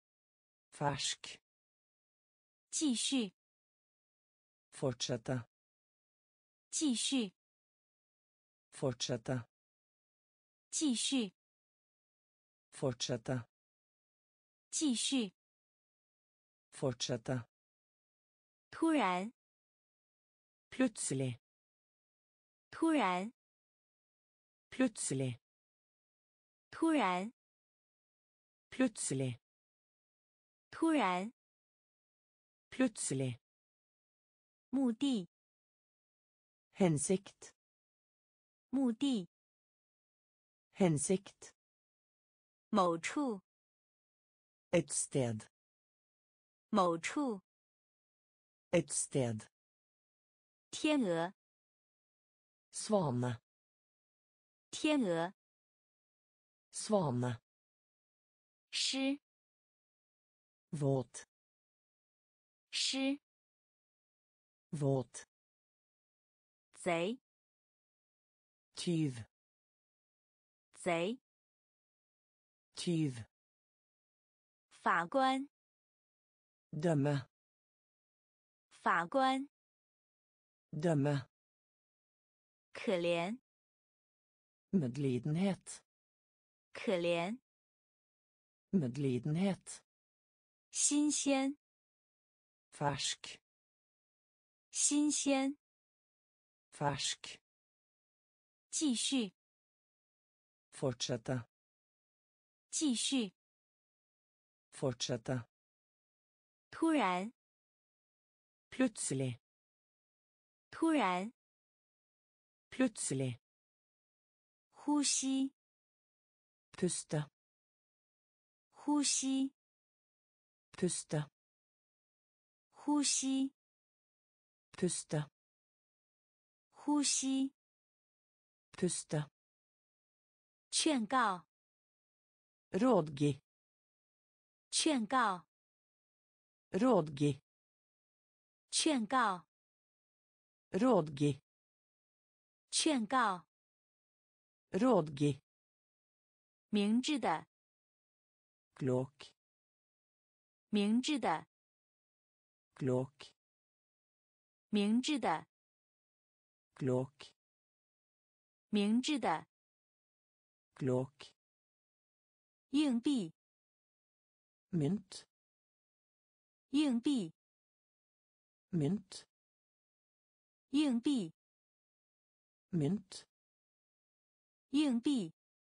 Fersk. 继续 Fortsette. 继续 Fortsette. 继续 Fortsette. 继续 Fortsette. 突然 Plutselig. 突然 Plutselig. 突然 Plutselig. 突然 Plutselig. 目的 Hensikt. 目的 Hensikt. 某处 Et sted. 某处 Et sted. 天鹅 Svane. 天鹅， svane, 诗， våt, 诗， våt, 贼， tyv, 贼， tyv, 法官， dømme, 法官， dømme, 可怜， medlidenhet, 可怜， medlidenhet, 新鲜， fersk, 新鲜， fersk, 继续， fortsette, 继续， fortsette, 突然， plutselig, 突然， plutselig, 呼吸， puste, 呼吸， puste, 呼吸， puste, 呼吸， puste, 劝告， rådgi, 劝告， rådgi, 劝告， rådgi, 劝告， rådgi, 明智的， klok, 明智的， klok, 明智的， klok, 明智的， klok, 硬币， mynt, 硬币， mynt, 硬币， mynt, 硬币，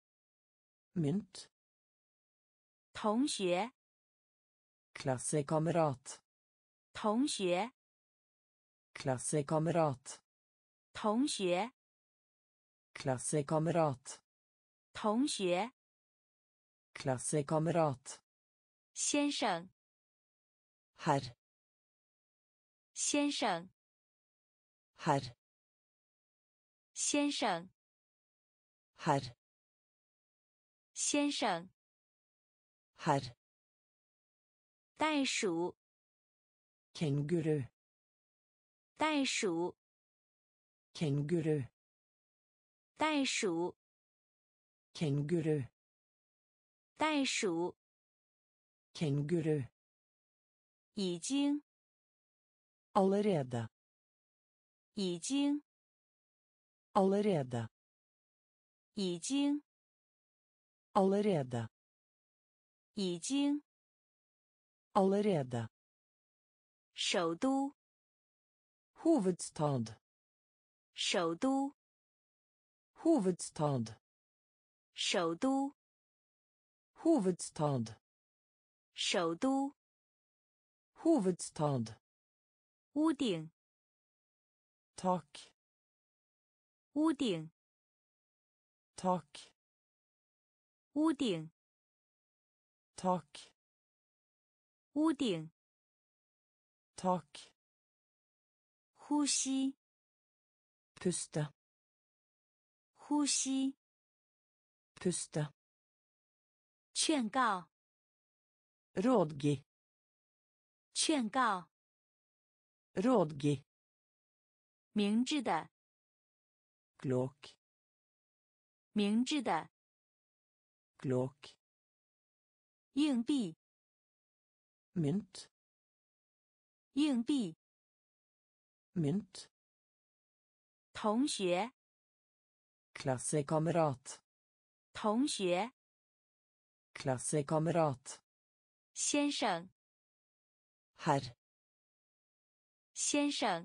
mynt, 同学， klassekamerat, 同学， klassekamerat, 同学， klassekamerat, 同学， klassekamerat, 先生， herr, 先生， herr, 先生， herr, 先生， herr, 袋鼠， kenguru, 袋鼠， kenguru, 袋鼠， kenguru, 袋鼠， kenguru, 已经， allerede, 已经， allerede, 已经， allerede, 已经， allerede, 首都， hovedstad, 首都， hovedstad, 首都， hovedstad, 首都， hovedstad, 屋顶， tak, 屋顶， tak, 屋顶， tak, 屋顶， tak, 呼吸， puste, 呼吸， puste, 劝告， rådgi, 劝告， rådgi, 明智的， klok, 明智的， klok, 硬币， mynt, 硬币， mynt, 同学， klassekamerat, 同学， klassekamerat, 先生， herr, 先生，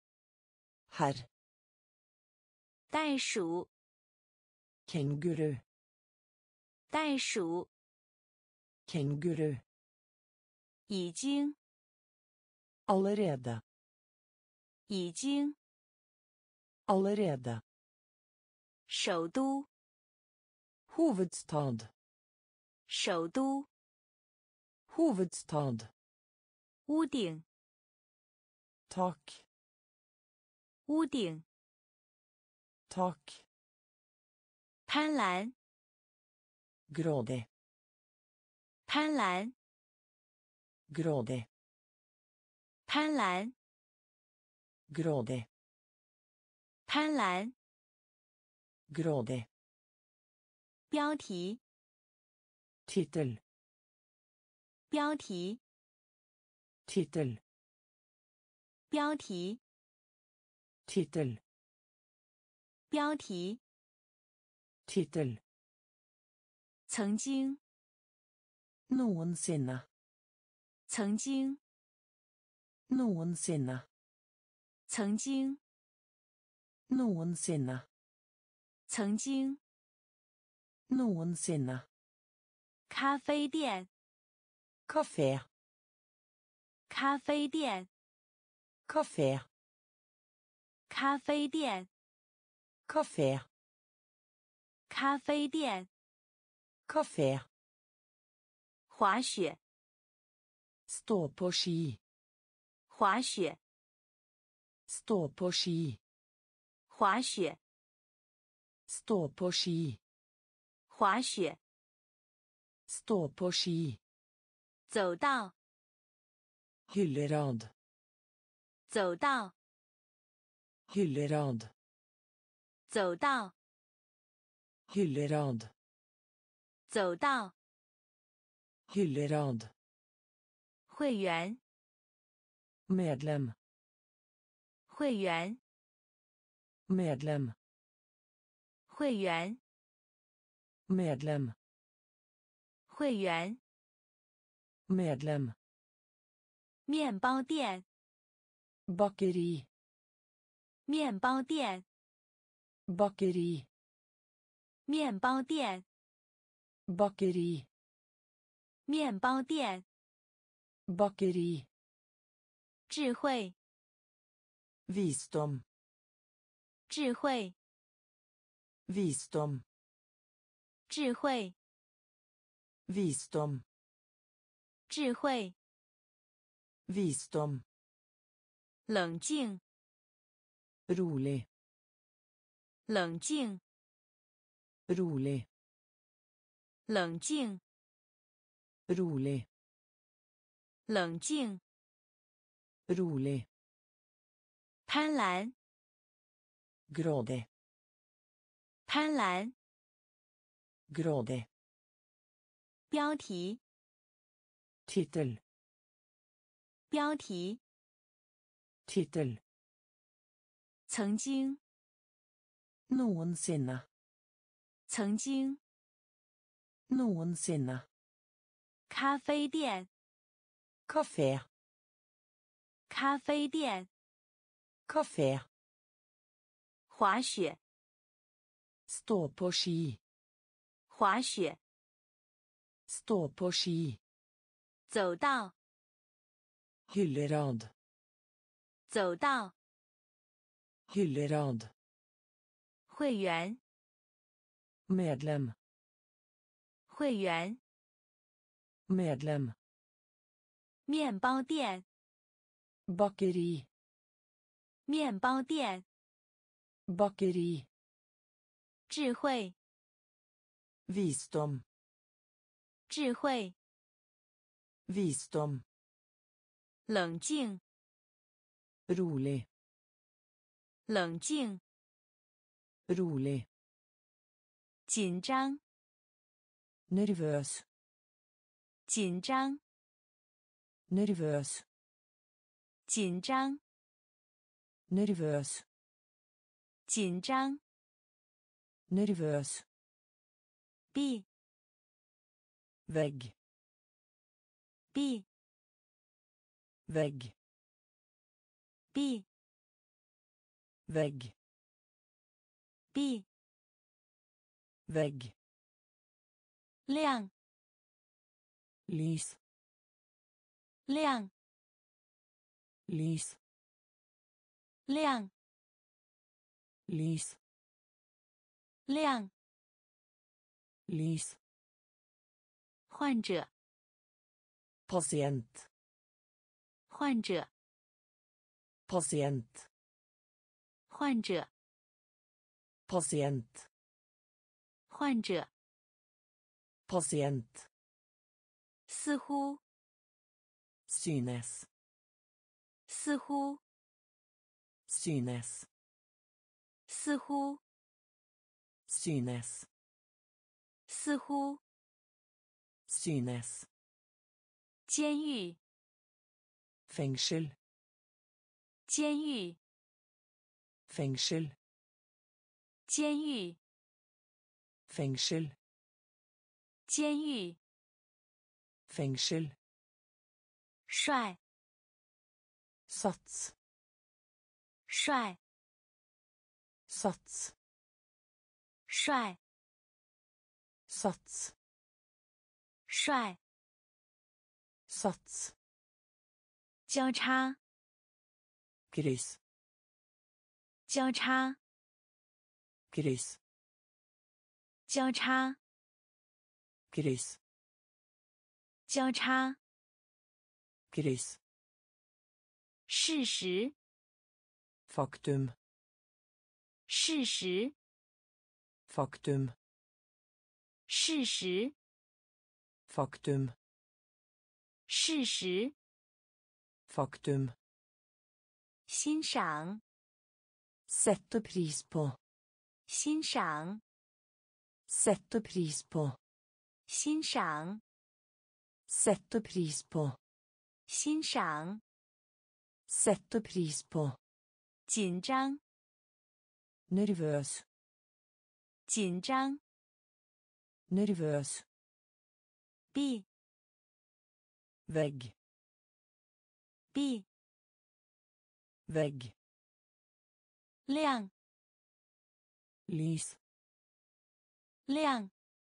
herr, 袋鼠， kenguru, 袋鼠， kenguru, 已经， allerede, 已经， allerede, 首都， hovedstad, 首都， hovedstad, 屋顶， tak, 屋顶， tak, 贪婪， grådig, 贪婪， grådig, 贪婪， grådig, 贪婪。 grådig, 标题， tittel, 标题， tittel, 标题， tittel, 标题。 tittel, 曾经， noensinne, 曾经， noensinne, 曾经， noensinne, 曾经。 noensinne, 咖啡店， kafé, 咖啡店， kafé, 咖啡店， kafé, 咖啡店。 kafé, 滑雪， stå på ski, 滑雪， stå på ski, 滑雪， stå på ski, 滑雪。 stå på ski, 走道， hyllerad, 走道， hyllerad, 走道， hyllerad, 走道。 hyllerad, 会员， medlem, 会员， medlem, 会员， medlem, 会员。 medlem, 面包店， bakeri, 面包店， bakeri, 面包店， bakeri, 面包店。 bakeri, 智慧， visdom, 智慧， visdom, 智慧， visdom, 智慧。 visdom, 冷静， rolig, 冷静， rolig, 冷静， rolig, 冷静。 rolig, 贪婪， grådig, 贪婪。 grådig, 标题， tittel, 标题。 tittel, 曾经， noensinne, 曾经。 noensinne, 咖啡店， kafé, 咖啡店。 kafé, 滑雪， stå på ski, 滑雪。 stå på ski, 走道， hyllerad, 走道。 hyllerad, 会员， medlem, 会员。 medlem, 面包店， bakeri, 面包店。 bakeri, 智慧， visdom, 智慧。 visdom, 冷静， rolig, 冷静。 rolig, 紧张， nervøs, 紧张， nervøs, 紧张， nervøs, 紧张。 nervøs, 壁， vegg, 壁， vegg, 壁， vegg, 壁。 vegg, 亮， lys, 亮， lys, 亮， lys, 亮。 lys, 患者， pasient, 患者， pasient, 患者， pasient, 患者 Pasient. 似乎 Synes. 似乎 Synes. 似乎 Synes. 似乎 Synes. 监狱 Fengsel. 监狱 Fengsel. 监狱 Fengsel. 监狱 Fengsel. 帅 Sats. 帅 Sats. 帅 Sats. 帅 Sats. 交叉 Kryss. 交叉 Kryss. 交叉 Kryss. 交叉 Kryss. 事实 Faktum. 事实 Faktum. 事实 Faktum. 事实 Faktum. 欣赏 Sette pris på. 欣赏 Sette pris på. 欣赏 Sette pris på. 欣赏 Sette pris på. 紧张 Nervøs. 紧张 Nervøs. 壁 Vegg. 壁 Vegg. 亮 Lys. 亮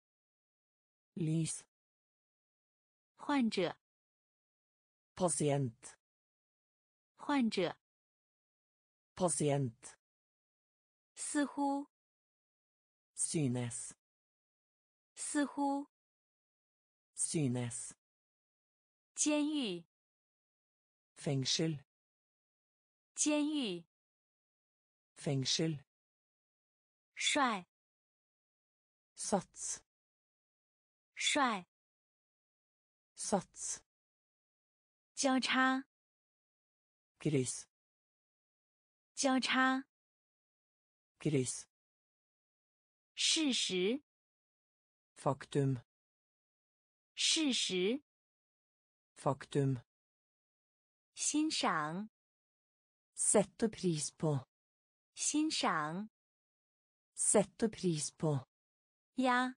Lys. 患者 Pasient. 患者 Pasient. 似乎 Synes. 似乎 Synes. 监狱 Fengsel. 监狱 Fengsel. 帅 Sats. 帅 Sats. 交叉 Kryss. 交叉 Kryss. 事实 Faktum. 事实 Faktum. 欣赏 Sette pris på. 欣赏 Sette pris på. 压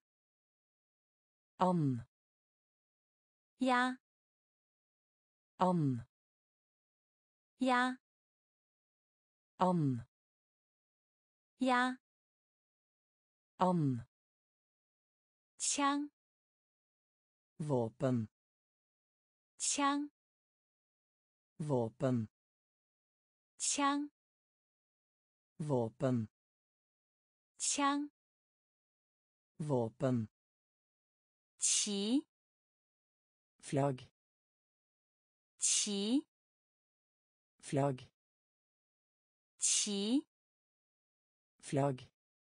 An. 压 An. 压 An. 压 An. 枪 Våpen. 枪 Våpen. 枪 Våpen. 枪 Våpen. 旗 Flagg. 旗 Flagg. 旗 Flagg.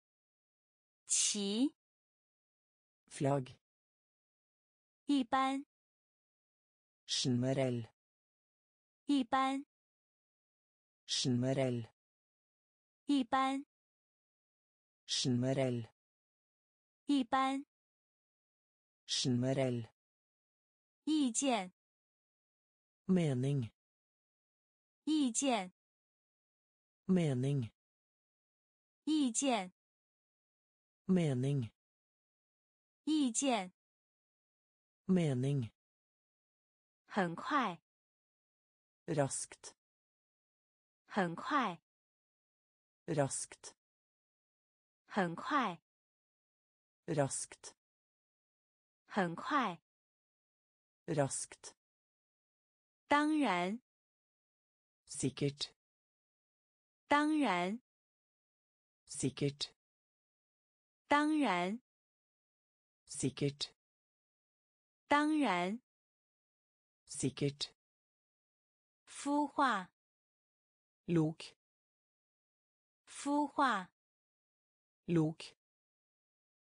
旗 Flagg. 一般 Generell. 一般 Generell. 一般 Generell. 一般 Generell. 意见 Mening. 意见 Mening. 意见 Mening. 意见 Mening. 很快 Raskt. 很快 Raskt. 很快 Raskt. 很快 Raskt. 当然 Sikkert. 当然 Sikkert. 当然 Sikkert. 当然 Sikkert. 孵化 Lok. 孵化 Lok.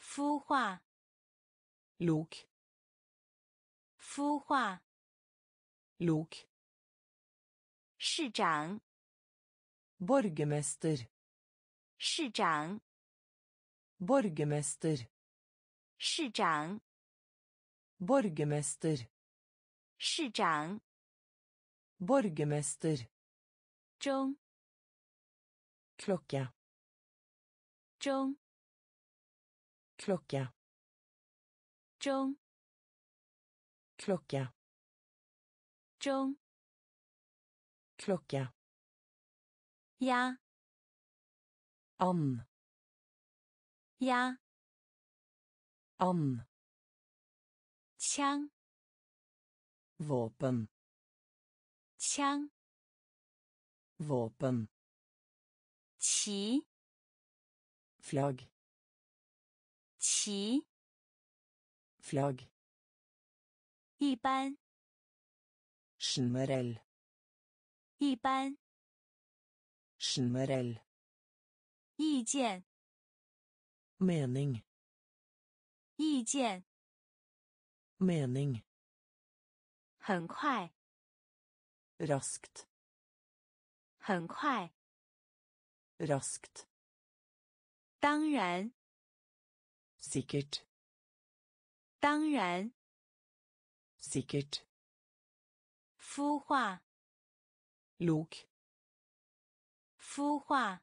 孵化， lok, 孵化， lok, 市长， borgermester, 市长， borgermester, 市长， borgermester, 市长， borgermester, 钟， klocka, 钟， klocka, 钟， klocka, 钟， klocka, 鸭， and, 鸭， and, 枪， vapen, 枪， vapen, 旗， flagg, 旗， flagg, 一般， generell, 一般， generell, 意见， mening, 意见， mening, 很快， raskt, 很快， raskt, 当然， sikkert, 当然， sikkert, 孵化， lok, 孵化，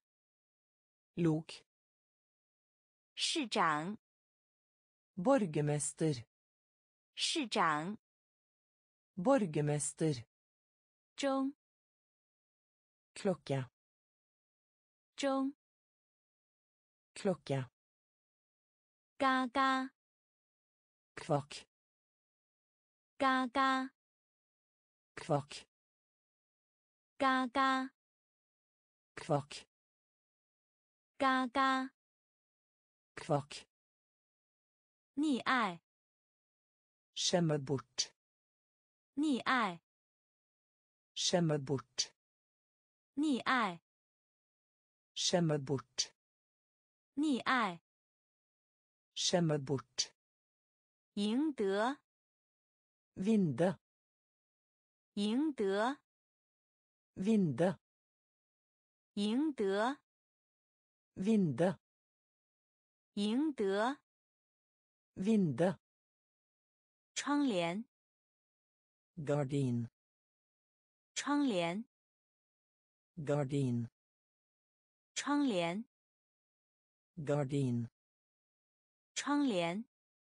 lok, 市长， borgermester, 市长， borgermester, 钟， klocka, 钟， klocka, 嘎嘎， kvakk, 嘎嘎， kvakk, 嘎嘎， kvakk, 嘎嘎， kvakk, 溺爱， skjemme bort, 溺爱， skjemme bort, 溺爱， skjemme bort, 溺爱， skjemme bort, 赢得， vinne, 赢得， vinne, 赢得， vinne, 赢得， vinne, 窗帘， gardin, 窗帘， gardin, 窗帘， gardin, 窗帘，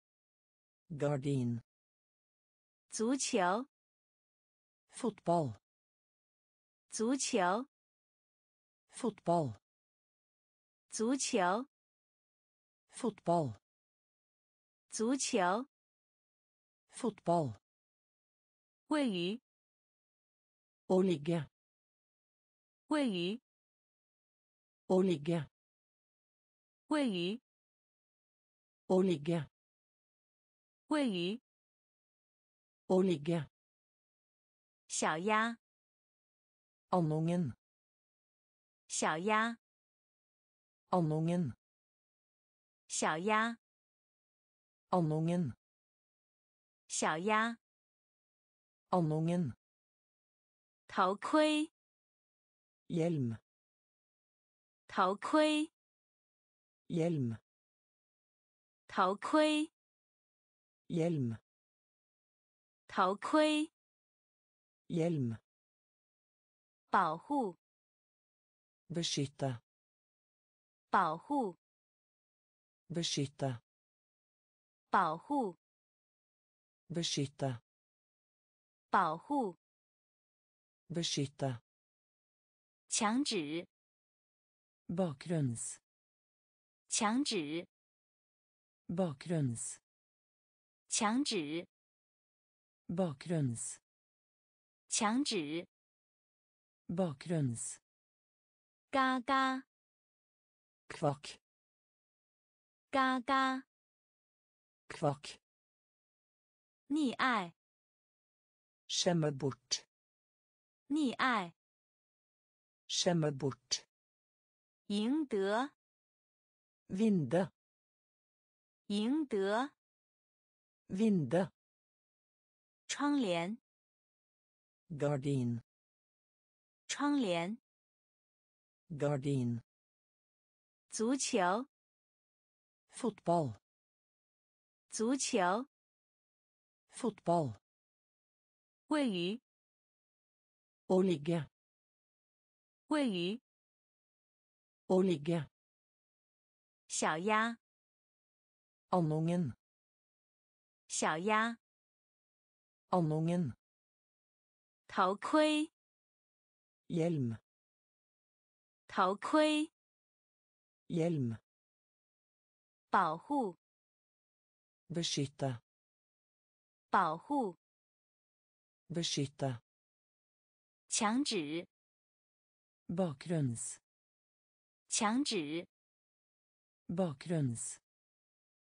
gardin, 足球， fotball, 足球， fotball, 足球， fotball, 足球， fotball, 位于， å ligge, 位于， å ligge, 位于， å ligge, 位于， å ligge, 小鸭， andungen, 小鸭， andungen, 小鸭， andungen, 小鸭， andungen, 头盔， hjelm, 头盔， hjelm, 头盔， hjelm, 头盔， hjelm, 保护， beskytte, 保护， beskytte, 保护， beskytte, 保护， beskytte, 墙纸， bakgrunns, 墙纸， bakgrunns, 墙纸， bakgrunns, 墙纸， bakgrunns, 嘎嘎， kvakk, 嘎嘎， kvakk, 溺爱， skjemme bort, 溺爱， skjemme bort, 赢得， vinne, 赢得， vindu, 窗帘， gardin, 窗帘， gardin, 足球， fotball, 足球， fotball, 位于， å ligge, 位于， å ligge, 小鸭， andungen, 小鸭， andungen, 头盔， hjelm, 头盔， hjelm, 保护， beskytte, 保护， beskytte, 墙纸， bakgrunns, 墙纸， bakgrunns,